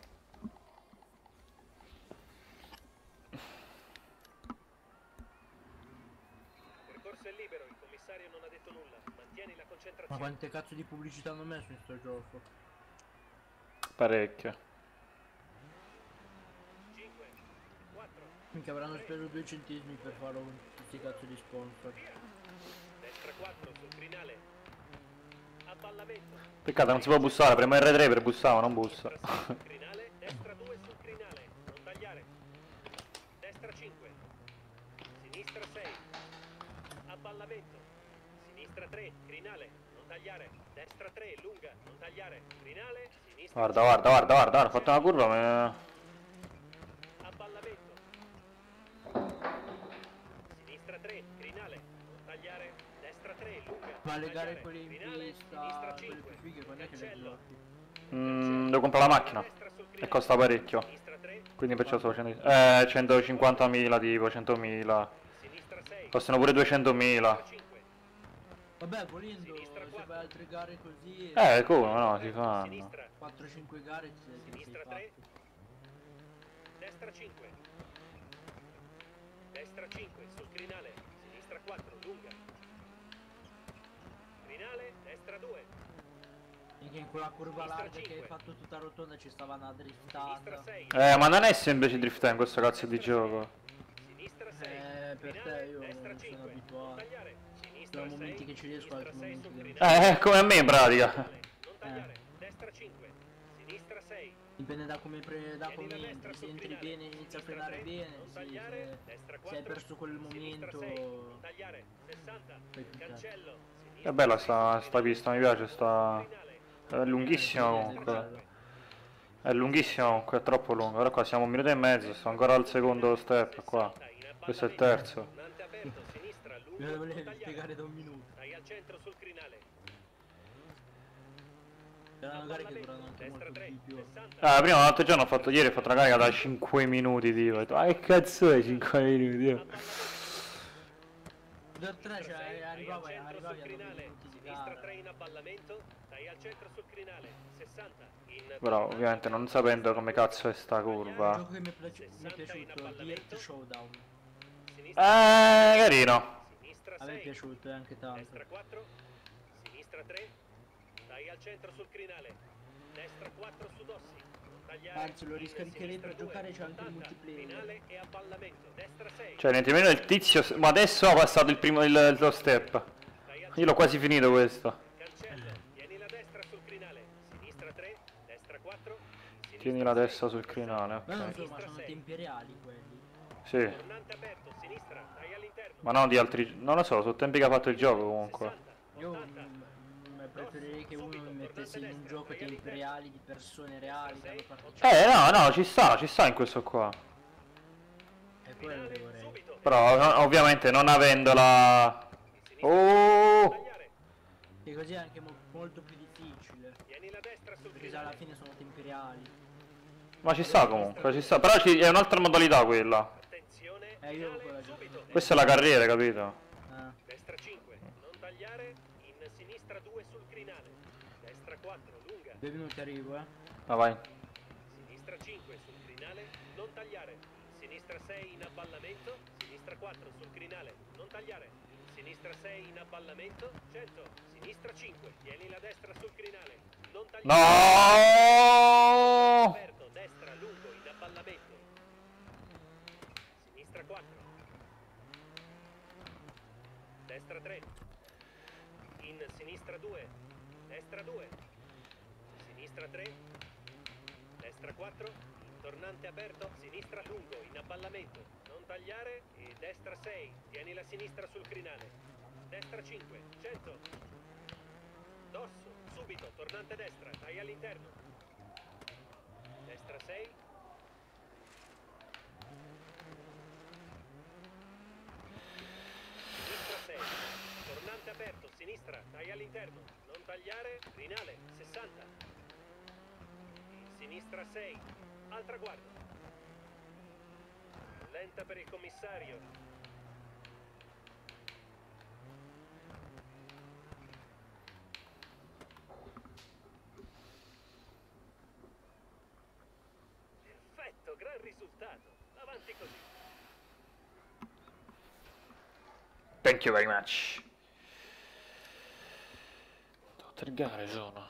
Il percorso è libero, il commissario non ha detto nulla. Mantieni la Ma concentrazione. quante cazzo di pubblicità hanno messo in sto gioco? Parecchio. 5, 4, Minchia avranno speso 2 centesimi per farlo con tutti i cazzo di sponsor. destra 4 sul crinale. Avvallamento. Peccato, non si può bussare, premo R3 per bussare, ma non bussa. Destra 6 sul crinale, destra 2 sul crinale, non tagliare. Destra 5. Sinistra 6. Avvallamento. Sinistra 3, crinale, non tagliare. Destra 3, lunga, non tagliare. Crinale, sinistra Guarda, guarda, guarda, guarda, ho fatto una curva, ma... avvallamento. Sinistra 3, crinale, non tagliare. Destra 3, lunga. Ma non le gare tagliare. quelle in Crinale, pista, sinistra quelle 5. più fighe, quando è che le Cancello. giochi? devo comprare la macchina. E costa parecchio. Sinistra 3, Quindi perciò sto facendo... 150.000 tipo, 100.000. sinistra 6. Costano pure 200.000. 5. Vabbè, volendo, Sinistra se quattro. fai altre gare così... Come no, si fanno. Sinistra, 4-5 gare ti sei sinistra 3. Destra 5. Destra 5 sul crinale. Sinistra 4, lunga. Crinale, destra 2. Minchia in quella curva Sinistra larga che hai 5. fatto tutta rotonda ci stava una Sinistra driftata. 6. Ma non è semplice driftare in questo cazzo di gioco. Sinistra 6. Per te io destra non sono 5. abituato. tagliare. Sinistra Sono momenti 6. che ci riesco, Sinistra altri 6 momenti sul che non. crinale. Come a me in pratica. Non tagliare. Destra 5. Sinistra 6. Dipende da come, da Tieni come la entri, destra se sul entri crinale. bene inizi a Sinistra frenare 3, bene, non sì, tagliare. Destra se hai 4. perso quel Sinistra momento... 6. Non tagliare. 60. fai più cazzo. Cancello. È bella sta pista, mi piace, sta... È lunghissima Sì, comunque. bello. È lunghissima comunque, è troppo lunga. Ora qua siamo a 1 minuto e mezzo, sto ancora al secondo step qua. Questo è il terzo. Tornante aperto, sinistra, Me lungo, lo non volevi tagliare. spiegare da un minuto. Stai al centro sul crinale. C'erano gare che durano anche molto di più. Prima l'altro giorno ieri ho fatto una carica da 5 minuti, tipo. Ho detto, ma che cazzo è 5 minuti? Io? Da 3 cioè, arrivavi a 2 minuti di Sinistra gara. 3 in abballamento, dai al centro sul crinale, 60 in Però ovviamente non sapendo come cazzo è sta Il curva. gioco che mi è piaciuto, Dirt Showdown. Carino. Sinistra A me è 6, piaciuto anche tanto. destra 4, sinistra 3, dai al centro sul crinale, destra 4 su Dossi, non tagliare, Anzi, lo riscaricherei per giocare, c'è anche il multiplayer. Crinale e abballamento, destra 6, Cioè, niente meno il tizio. Ma adesso ha passato il primo lo step. Io l'ho quasi finito questo. cancello, tieni la destra sul crinale, sinistra 3, destra 4, Tieni la destra sul crinale, Ma non ok. so, ma sono tempi reali quelli. Sì. tornante aperto, sinistra, dai all'interno, Ma non di altri. Non lo so, sono tempi che ha fatto il gioco comunque. 60, Io 80, preferirei che uno mi mettesse in un gioco tempi reali di persone reali che hanno partecipato. No, ci sta in questo qua. E quello che vorrei. subito, Però ovviamente non avendola. Oh! tagliare, E così è anche molto più difficile. tieni la destra sul Perché se crinale, alla fine sono tempi reali. Ma ci sta comunque, ci sta. Però è un'altra modalità quella. attenzione, Io finale, quella gioco. subito, Questa è la carriera, capito? destra 5, non tagliare, in sinistra 2 sul crinale, destra 4, lunga, 2 minuti arrivo, Ma vai. sinistra 5 sul crinale, non tagliare, sinistra 6 in abballamento, sinistra 4 sul crinale, non tagliare, sinistra 6 in abballamento, 100, sinistra 5, tieni la destra sul crinale, non tagliare, No! aperto, destra, lungo, in abballamento, sinistra 4, destra 3, in sinistra 2, destra 2, sinistra 3, destra 4, tornante aperto, sinistra lungo, in abballamento, non tagliare e destra 6, tieni la sinistra sul crinale, destra 5, 100, dorso, subito, tornante destra, dai all'interno, destra 6, sinistra 6, tornante aperto, sinistra, dai all'interno, non tagliare, crinale, 60, sinistra 6, al traguardo, lenta per il commissario, perfetto, gran risultato, avanti così. Thank you very much. 3 gare sono.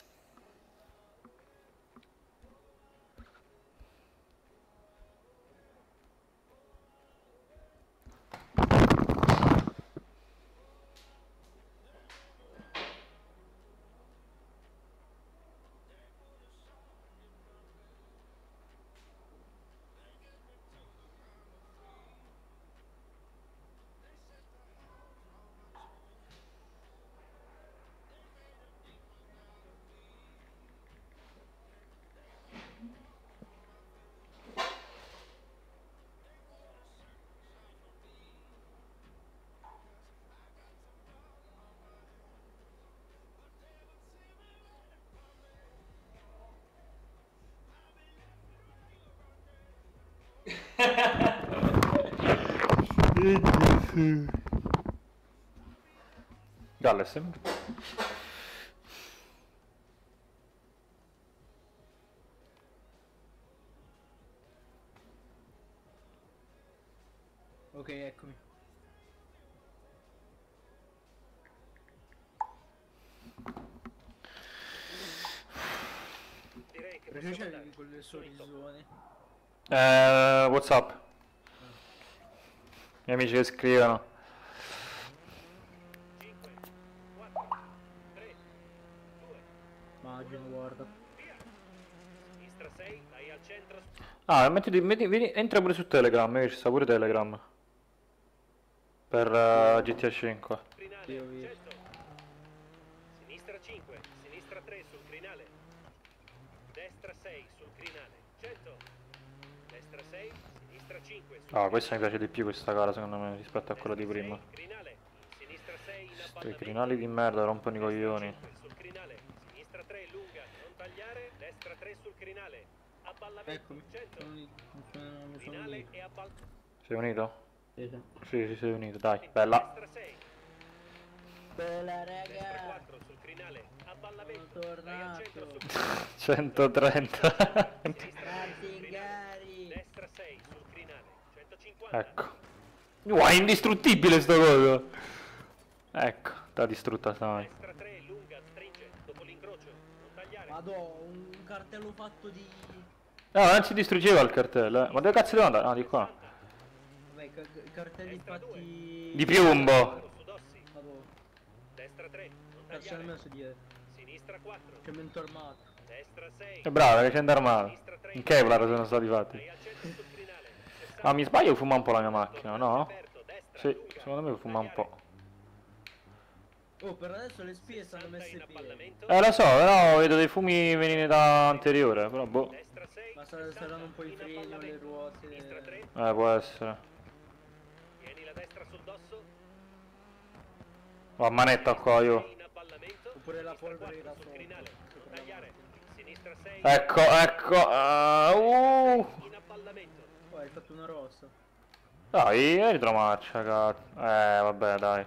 Galles. Ok, eccomi. Direi che Perché possiamo c'avevi andare. quelle sorrisone? WhatsApp. Gli amici che scrivono. 5, 4, 3, 2, Immagino, guarda. via. Sinistra 6, dai al centro, Entra pure su Telegram, ci sta pure Telegram. Per GTA 5. crinale, Io ho visto. 100. Sinistra 5, sinistra 3 sul crinale. Destra 6 sul crinale, 100. Destra 6, sinistra 5 sul Ah, questa mi piace di più questa gara secondo me rispetto a quella di destra prima. 6, crinale. Sinistra 6 in Sti abballamento. crinali di merda rompono i Destra coglioni. 5 sul crinale. Sinistra 3 lunga, crinale. Abballamento. Eccomi. 100. Mi sono Crinale unito. e abballamento. Sei unito? Sì, sì. Sì, sei unito, dai, bella. Destra 6. Bella Destra raga. 4 sul crinale. Abballamento. Sono Dai al centro sul tornato. 130. sinistra 6 sul crinale. Gari. Destra 6 sul crinale. 150. Ecco. Wow, è indistruttibile sto coso. Ecco, t'ha distrutta sai. Destra 3 lunga, stringe. Dopo l'incrocio. Non tagliare. Madò, un cartello fatto di... No, non si distruggeva il cartello, Ma dove cazzo devo andare? Ah, di qua. 60. Vabbè, cartelli Destra fatti... Di piombo. Su Dossi. Madò, Destra 3. Non cazzo tagliare. hanno messo dietro. Sinistra 4. Cemento armato. Destra 6. È brava, che c'è in armato. Sinistra 3. In Kevlar sono stati fatti. Dai al centro sul crinale. 60. Ah, mi sbaglio, fuma un po' la mia macchina, no? Aperto, destra, Sì, lunga. secondo me fuma un po'. Oh, per adesso le spie stanno 60 messe in bene. abballamento. Lo so, però vedo dei fumi venire da anteriore, però boh. Destra 6. Ma saranno un po' i in freni o le abballamento. ruote. Sinistra 3. Può essere. Tieni la destra sul dosso. Ho a manetta qua io. In abballamento. Oppure la Sinistra polvere 4 da sul crinale. Non sopra. tagliare. Sinistra 6. Ecco, ecco. In abballamento. Oh, hai fatto una rossa. Dai, è retromarcia, cazzo. Vabbè, dai.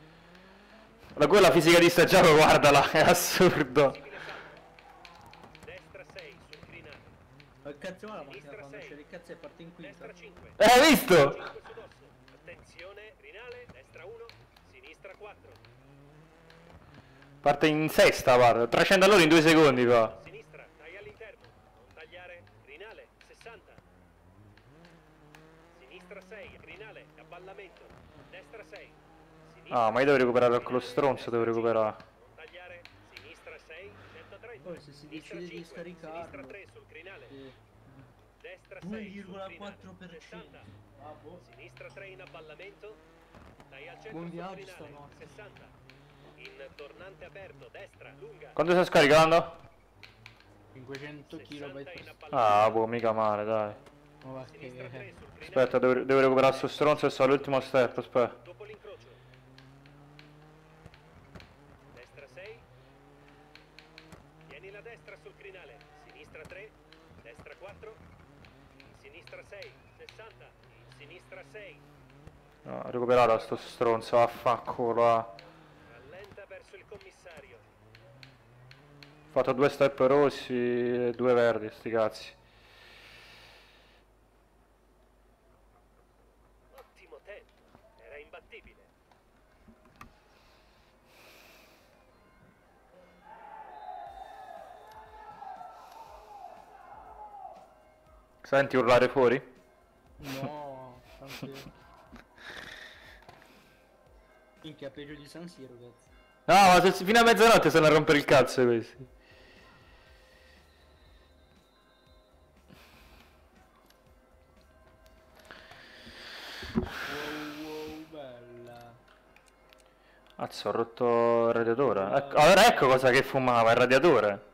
Quella fisica di sta gioco, guardala, è assurdo. Possibile salto. Destra 6 sul crinale. Ma cazzo va la macchina Sinistra quando sei. c'è il cazzo e parte in quinta? Destra 5. Hai visto? 5 su dosso. Attenzione, crinale, destra 1, sinistra 4. Parte in sesta, guarda. 300 all'ora in 2 secondi qua. Sinistra, dai all'interno. Non tagliare, crinale, 60. Sinistra 6, crinale, abballamento. Destra 6. Ah, ma io devo recuperare quello stronzo, devo recuperare. Non tagliare, sinistra 6, 130. Poi se si Destra decide di 5, scaricarlo. sinistra 3 sul crinale. Sì. Destra 6 sul crinale. 2,4%. 60. Ah, boh. Sinistra 3 in abballamento. Dai al centro Buon sul viaggio crinale. stanotte. 60. In tornante aperto, destra, lunga. Quanto sto scaricando? 500 km. in abballamento. Ah, boh, mica male, dai. Ma va Sinistra 3 che... sul crinale. Aspetta, devo recuperare sto stronzo e sto all'ultimo step, aspetta. Dopo l'incrocio. Destra 6. Tieni la destra sul crinale. Sinistra 3. Destra 4. Sinistra 6. 60. Sinistra 6. No, ho recuperato sto stronzo, vaffanculo. Rallenta verso il commissario. Ho fatto 2 step rossi e 2 verdi, sti cazzi. Ottimo tempo. Era imbattibile. Senti urlare fuori? No, tranquillo. Minchia, peggio di San Siro, cazzo. No, ma fino a mezzanotte sono a rompere il cazzo questi. Wow, bella. Cazzo, ho rotto il radiatore. Allora ecco cosa che fumava, il radiatore.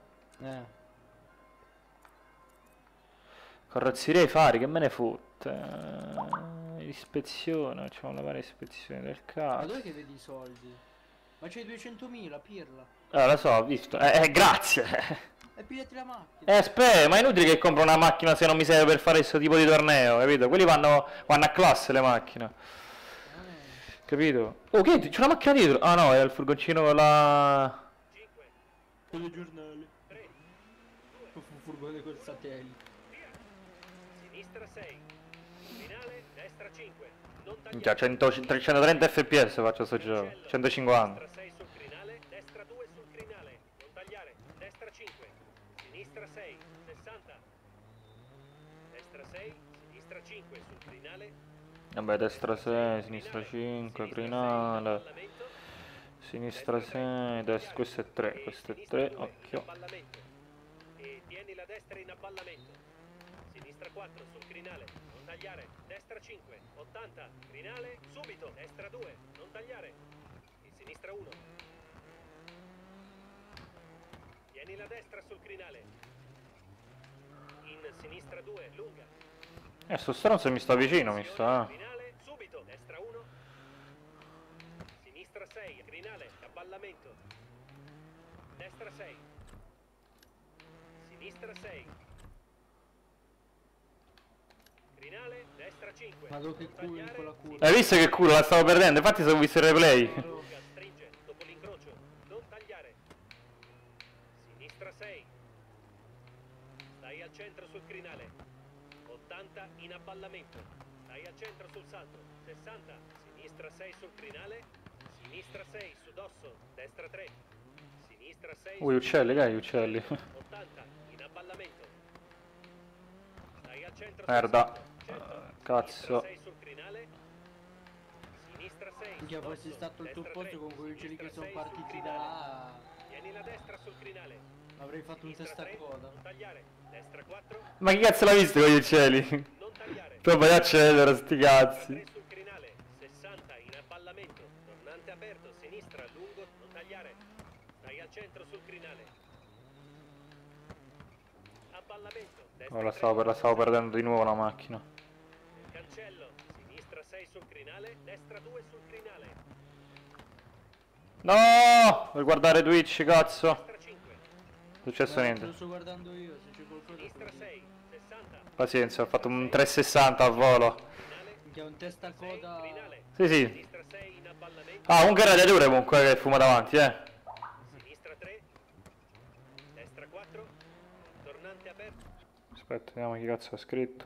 Carrozzeria ai fari, che me ne fotte. Ispezione, facciamo la varia ispezione del Ma cazzo. dove che vedi i soldi? Ma c'hai 200.000, pirla. Lo so, ho visto. Grazie. E pigliati la macchina. Aspetta, ma è inutile che compro una macchina se non mi serve per fare questo tipo di torneo, capito? Quelli vanno a classe le macchine. Capito? Oh, che c'è una macchina dietro? Ah no, è il furgoncino con la... 5. Telegiornale. 3. Furgone col satellite. Sinistra 6. Crinale, destra 5. Non Minchia, tagliare. 330 fps faccio sto gioco. Cancello. 150. Destra 6 sul crinale, destra 2 sul crinale. Non tagliare. Destra 5. Sinistra 6. 60. Destra 6. Sinistra 5 sul crinale. Vabbè, destra 6, sinistra 5, crinale. Sinistra 6, destra, questo è 3, questo è 3, occhio. E tieni la destra in abballamento. Sinistra 4 sul crinale, non tagliare. Destra 5, 80, crinale, subito. Destra 2, non tagliare. E sinistra 1. Tieni la destra sul crinale. In sinistra 2, lunga. Sto stronzo mi sta vicino, mi sta. Crinale, subito. Destra 1. Sinistra 6, crinale, abballamento. Destra 6. Sinistra 6. Crinale, destra 5. Vado che Non culo in tagliare, quella curva. Hai visto che culo, la stavo perdendo, infatti se ho visto il replay. lunga, stringe, dopo l'incrocio. Non tagliare. Sinistra 6. Stai al centro sul crinale. 80 in avvallamento. Stai al centro sul salto. 60. Sinistra 6 sul crinale. Sinistra 6 su dosso. Destra 3. Sinistra 6. Ui, uccelli, che hai uccelli? 80 in avvallamento. Stai al centro Merda. sul salto. 100. Cazzo. Sinistra 6 sul crinale. Sinistra 6. Minchia, su fossi dosso. stato al tuo Destra posto 3. con quei uccelli che Sinistra sono 6 sul partiti da crinale. là. Tieni la destra sul crinale. Avrei fatto un Sinistra 3, testacoda. non tagliare. Destra 4, Ma chi cazzo l'ha visto con gli uccelli? non tagliare. Poi vai a accedere, sti Destra cazzi. 3 sul crinale. 60 in avvallamento. Tornante aperto. Sinistra, lungo, non tagliare. Stai al centro sul crinale. Avvallamento. Destra Oh, la 3, stavo perdendo di nuovo la macchina. cancello. Sinistra 6 sul crinale. Destra 2 sul crinale. No! Per guardare Twitch, cazzo. Destra 5. Non è successo Lo niente. sto guardando io, se c'è qualcosa. Sinistra così. 6. 60. Pazienza, ho fatto un 360 a volo. Crinale. Minchia, un testacoda. Crinale. Sì, sì. Sinistra 6 in avvallamento. Ah, un radiatore comunque che fuma davanti, Sinistra 3. Destra 4. Tornante aperto. Aspetta, vediamo chi cazzo ha scritto.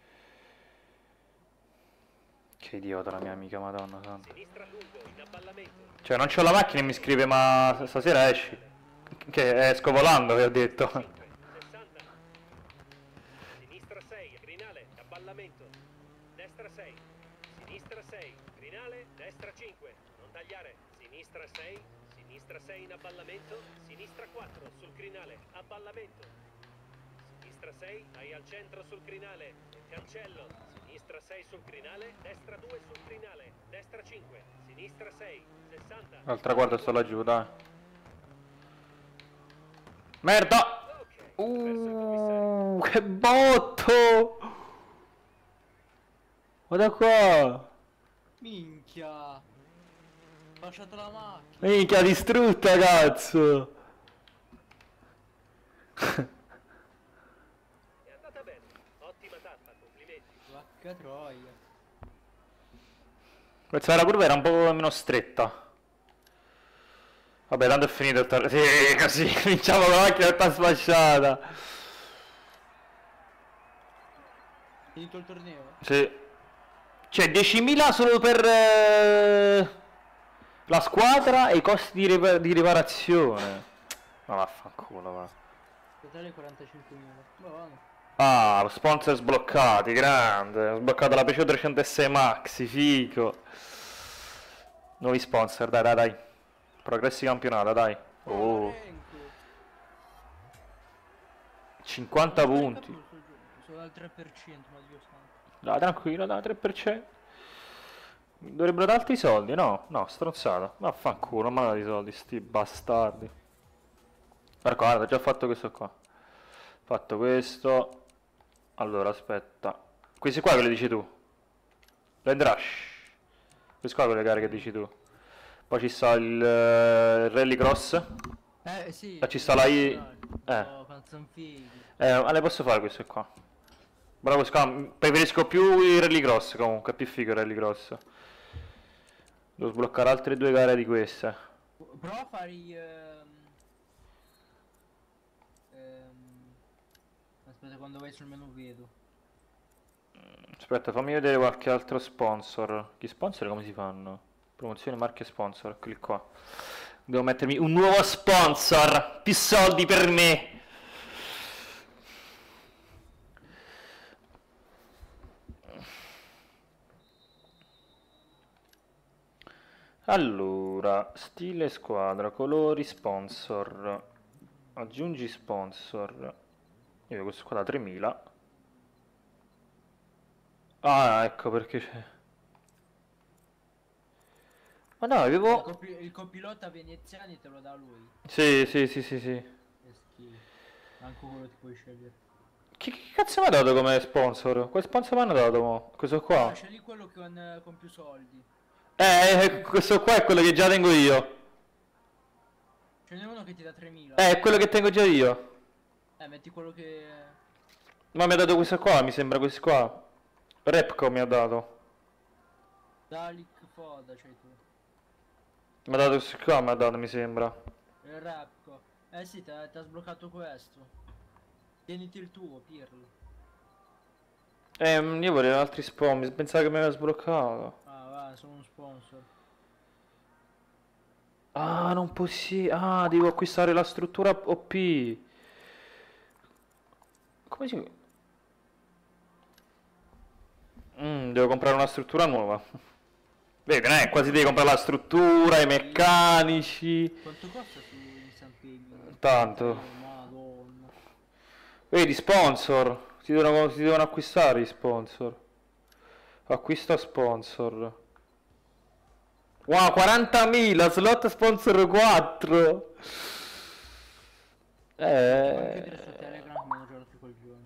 Che idiota la mia amica, madonna santa. Sinistra lungo in avvallamento. Cioè, non c'ho la macchina e mi scrive, ma stasera esci. Che esco volando, vi ho detto. 5, 60. Sinistra 6, crinale, avvallamento. Destra 6. Sinistra 6, crinale, destra 5. Non tagliare. Sinistra 6, sinistra 6 in avvallamento. Sinistra 4 sul crinale, avvallamento. Sinistra 6, hai al centro sul crinale. Cancello. Sinistra 6 sul crinale, destra 2 sul crinale. Destra 5. Sinistra 6, 60. Al traguardo sto laggiù, dai. Merda! Ok, verso il commissario. Che botto! Guarda qua! Minchia. Lasciato la macchina. Minchia, distrutta, cazzo! È andata bene. Ottima tappa, complimenti. Vacca troia. Questa la curva era un po' meno stretta. Vabbè, tanto è finito il torneo. Sì, così, vinciamo con la macchina tutta sfasciata. Finito il torneo? Sì. Cioè, 10.000 solo per la squadra e i costi di riparazione. Ma vaffanculo, va. Totale 45.000. Buono. Ah, sponsor sbloccati, grande. Ho sbloccato la Peugeot 306 Maxi, figo. Nuovi sponsor, dai, dai, dai. Progressi campionato, dai. Oh, Renko. 50 punti. Sono al 3%, ma Dio santo. Dai, tranquillo, dai, 3%. Dovrebbero dare altri soldi, no? No, stronzato. Vaffanculo, non mi ha dato i soldi, sti bastardi. Guarda, ho già fatto questo qua. Fatto questo. Allora, aspetta. Questi qua che le dici tu? Land Rush. Questi qua quelle gare che dici tu. Poi ci sta il Rallycross. Sì. Ci sta la I. Oh, canzonfighi. Ma le posso fare queste qua. Bravo preferisco più il Rallycross comunque, è più figo il Rallycross. Devo sbloccare altre due gare di queste. Prova a fare i... Aspetta, quando vai sul menu vedo. Aspetta, fammi vedere qualche altro sponsor. Gli sponsor come si fanno? Promozione, marche sponsor, eccoli qua. Devo mettermi un nuovo sponsor. Più soldi per me. Allora, stile squadra, colori, sponsor. Aggiungi sponsor. Io questo qua da 3000. Ah, ecco perché c'è. Ma no, avevo. Il copilota veneziani te lo dà lui. Sì, sì, sì, sì, sì. Che schifo. Anche quello ti puoi scegliere. Che cazzo mi ha dato come sponsor? Quale sponsor mi hanno dato, mo? Questo qua? Ah, scegli quello con più soldi. Questo qua è quello che già tengo io. Ce n'è uno che ti dà 3.000. È quello che tengo già io. Metti quello che... Ma mi ha dato questo qua, mi sembra questo qua. Repco mi ha dato. Dalik Foda c'hai tu. Mi ha dato questo qua, mi ha dato, mi sembra. Il Repco. Eh sì, ti ha sbloccato questo. Tieniti il tuo, Pirlo. Io volevo altri spawn, pensavo che mi aveva sbloccato. Ah, va, sono uno sponsor. Ah, non possibile. Ah, devo acquistare la struttura OP. Come si... devo comprare una struttura nuova. Vedi, quasi devi comprare la struttura, i meccanici. Quanto costa su Instant Gaming? Tanto. Madonna. Vedi, sponsor. Si devono acquistare i sponsor. Acquista sponsor. Wow, 40.000, slot sponsor 4. Anche dire su Telegram che mi hanno giocato col giorno.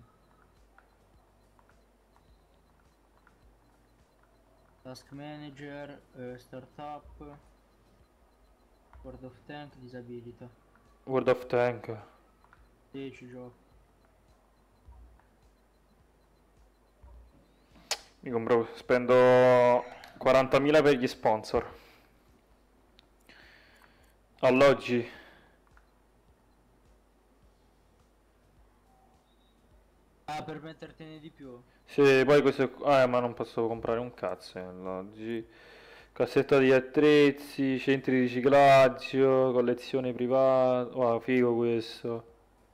Task Manager, Startup, World of Tank, disabilita. World of Tank. Sì, ci gioco. Mi compro, spendo 40.000 per gli sponsor. Alloggi. Ah, per mettertene di più. Sì, poi questo... ma non posso comprare un cazzo in alloggi. Cassetta di attrezzi, centri di riciclaggio, collezione privata. Wow, figo questo.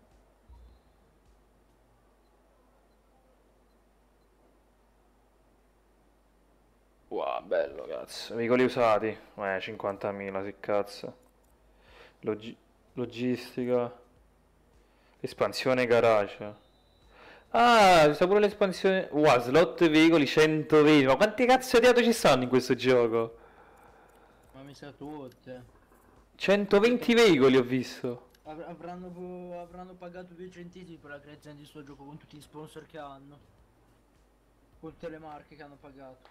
Wow, bello cazzo. Veicoli usati. 50.000, che cazzo. Logi- Logistica. Espansione garage. Ah, c'è pure l'espansione. Wow, slot veicoli 120. Ma quanti cazzo di auto ci stanno in questo gioco? Ma mi sa tutte. 120 veicoli ho visto. Avranno pagato 2 centesimi per la creazione di sto gioco con tutti gli sponsor che hanno. Con tutte le marche che hanno pagato.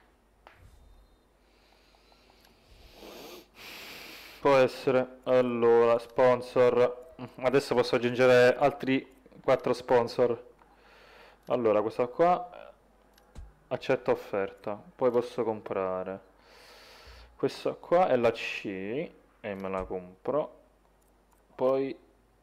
Può essere. Allora, sponsor. Adesso posso aggiungere altri 4 sponsor. Allora, questa qua. Accetta offerta. Poi posso comprare. Questa qua è la C. E me la compro. Poi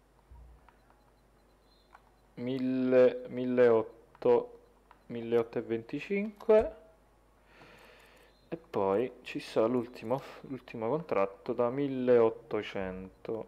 1000, 1800, 1825. E poi ci sta l'ultimo contratto da 1800.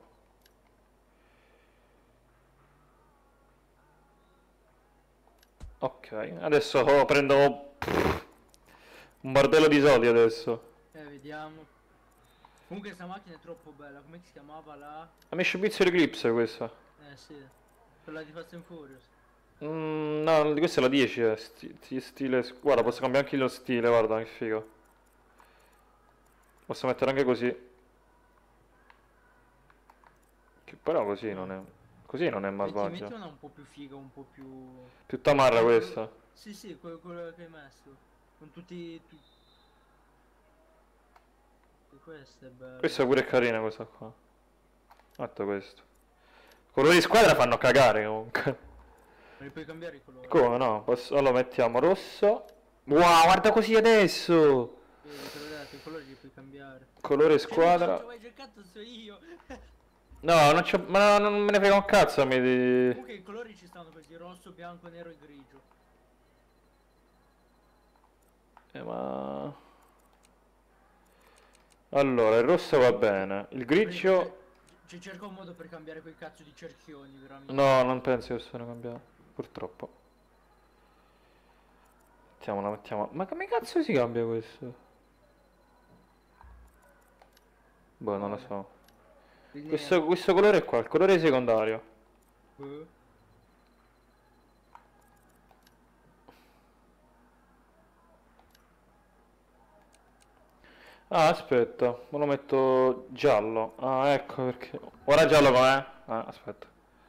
Ok, adesso prendo un bordello di soldi adesso. Vediamo. Comunque sta macchina è troppo bella, come si chiamava la? La Mitsubishi Eclipse questa. Sì, quella di Fast and Furious. No, questa è la 10, stile... Guarda, posso cambiare anche lo stile, guarda, che figo. Posso mettere anche così. Che però così non è... Così non è malvagio. Metti una un po' più figa, un po' più... Più tamarra questa. Sì, sì, quello che hai messo. Con tutti... Questa è bella. Questa pure è carina questa qua. Guarda questo. I colori di squadra fanno cagare comunque. Ma li puoi cambiare i colori? Come no? Allora mettiamo rosso. Wow, guarda così adesso! Vedi, te l'ho detto, i colori li puoi cambiare. Colore squadra. Che hai cercato so io. No, non c'ho... Ma non me ne frega un cazzo a me di... Comunque i colori ci stanno così, rosso, bianco, nero e grigio. Ma... Allora, il rosso va bene. Il grigio... Ci cerca un modo per cambiare quei cazzo di cerchioni, veramente. No, non penso che siano cambiati. Purtroppo. Mettiamola, mettiamola. Ma come cazzo si cambia questo? Boh, non lo so. Questo colore qua, il colore secondario. Ah, aspetta, me lo metto giallo. Ah, ecco perché. Ora giallo com'è? Ah, aspetta.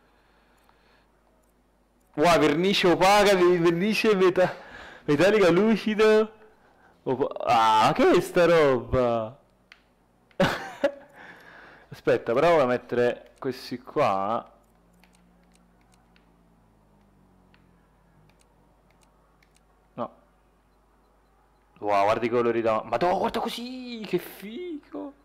Wow, vernice opaca, vernice metallica lucida. Ah, che è sta roba? Aspetta, però voglio mettere questi qua. No. Wow, guarda i colori da... Madonna, guarda così, che figo!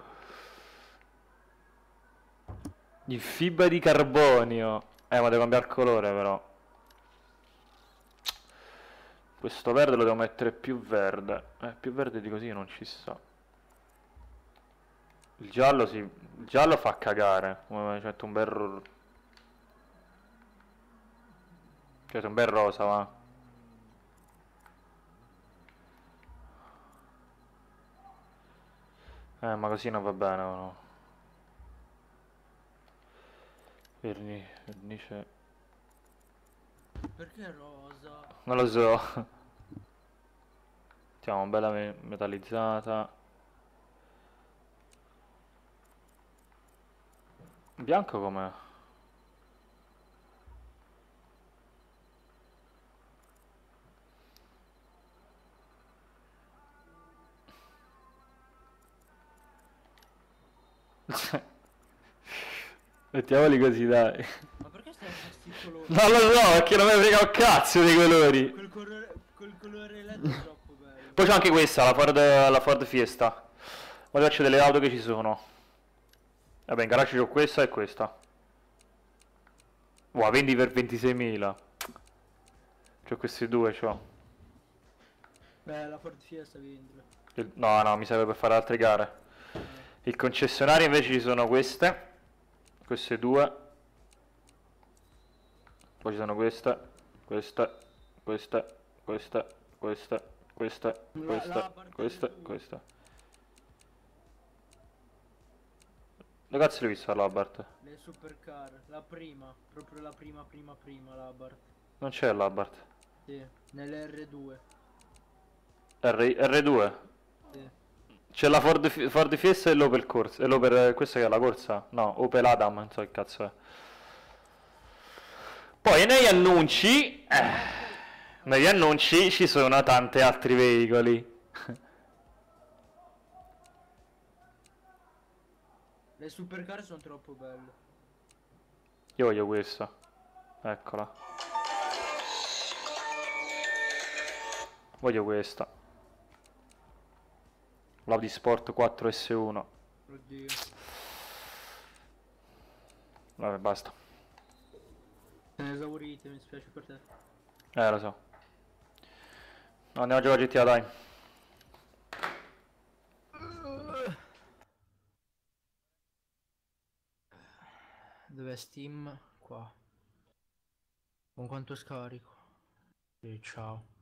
In fibra di carbonio. Ma devo cambiare colore però. Questo verde lo devo mettere più verde. Più verde di così non ci sta. Il giallo sì. Il giallo fa cagare. Ci metto un bel... Ci metto un bel rosa, va. Ma così non va bene, no? Vernice... Perché rosa? Non lo so. Mettiamo bella metallizzata. Bianco com'è? Mettiamoli così, dai. Ma perché stai a questi colori? Non lo so, perché non mi frega un cazzo dei colori. Quel colore LED è troppo bello. Poi c'è anche questa, la Ford Fiesta. Ora faccio delle auto che ci sono. Vabbè, in garage c'ho questa e questa. Wow, vendi per 26.000. C'ho questi due, c'ho. Beh, la Ford Fiesta vendila. No, no, mi serve per fare altre gare. Il concessionario invece ci sono queste. Queste due. Poi ci sono queste. Queste. Queste. Queste. Queste. Queste. Queste. Queste. Queste. Dove cazzo l'hai vista l'Abarth? Le supercar, la prima, proprio la prima l'Abarth. Non c'è l'Abarth. Sì, nell'R2. R2. Sì. C'è la Ford Fiesta e l'Opel Corsa. E l'Opel, questa che è la corsa? No, Opel Adam, non so che cazzo è. Poi negli annunci ci sono tanti altri veicoli. Le supercar sono troppo belle. Io voglio questa. Eccola. Voglio questa. L'Audi Sport 4S1. Oddio. Vabbè, basta. Sono esaurite, mi spiace per te. Lo so. Andiamo a giocare a GTA, dai. Dov'è Steam? Qua. Con quanto scarico? Ciao.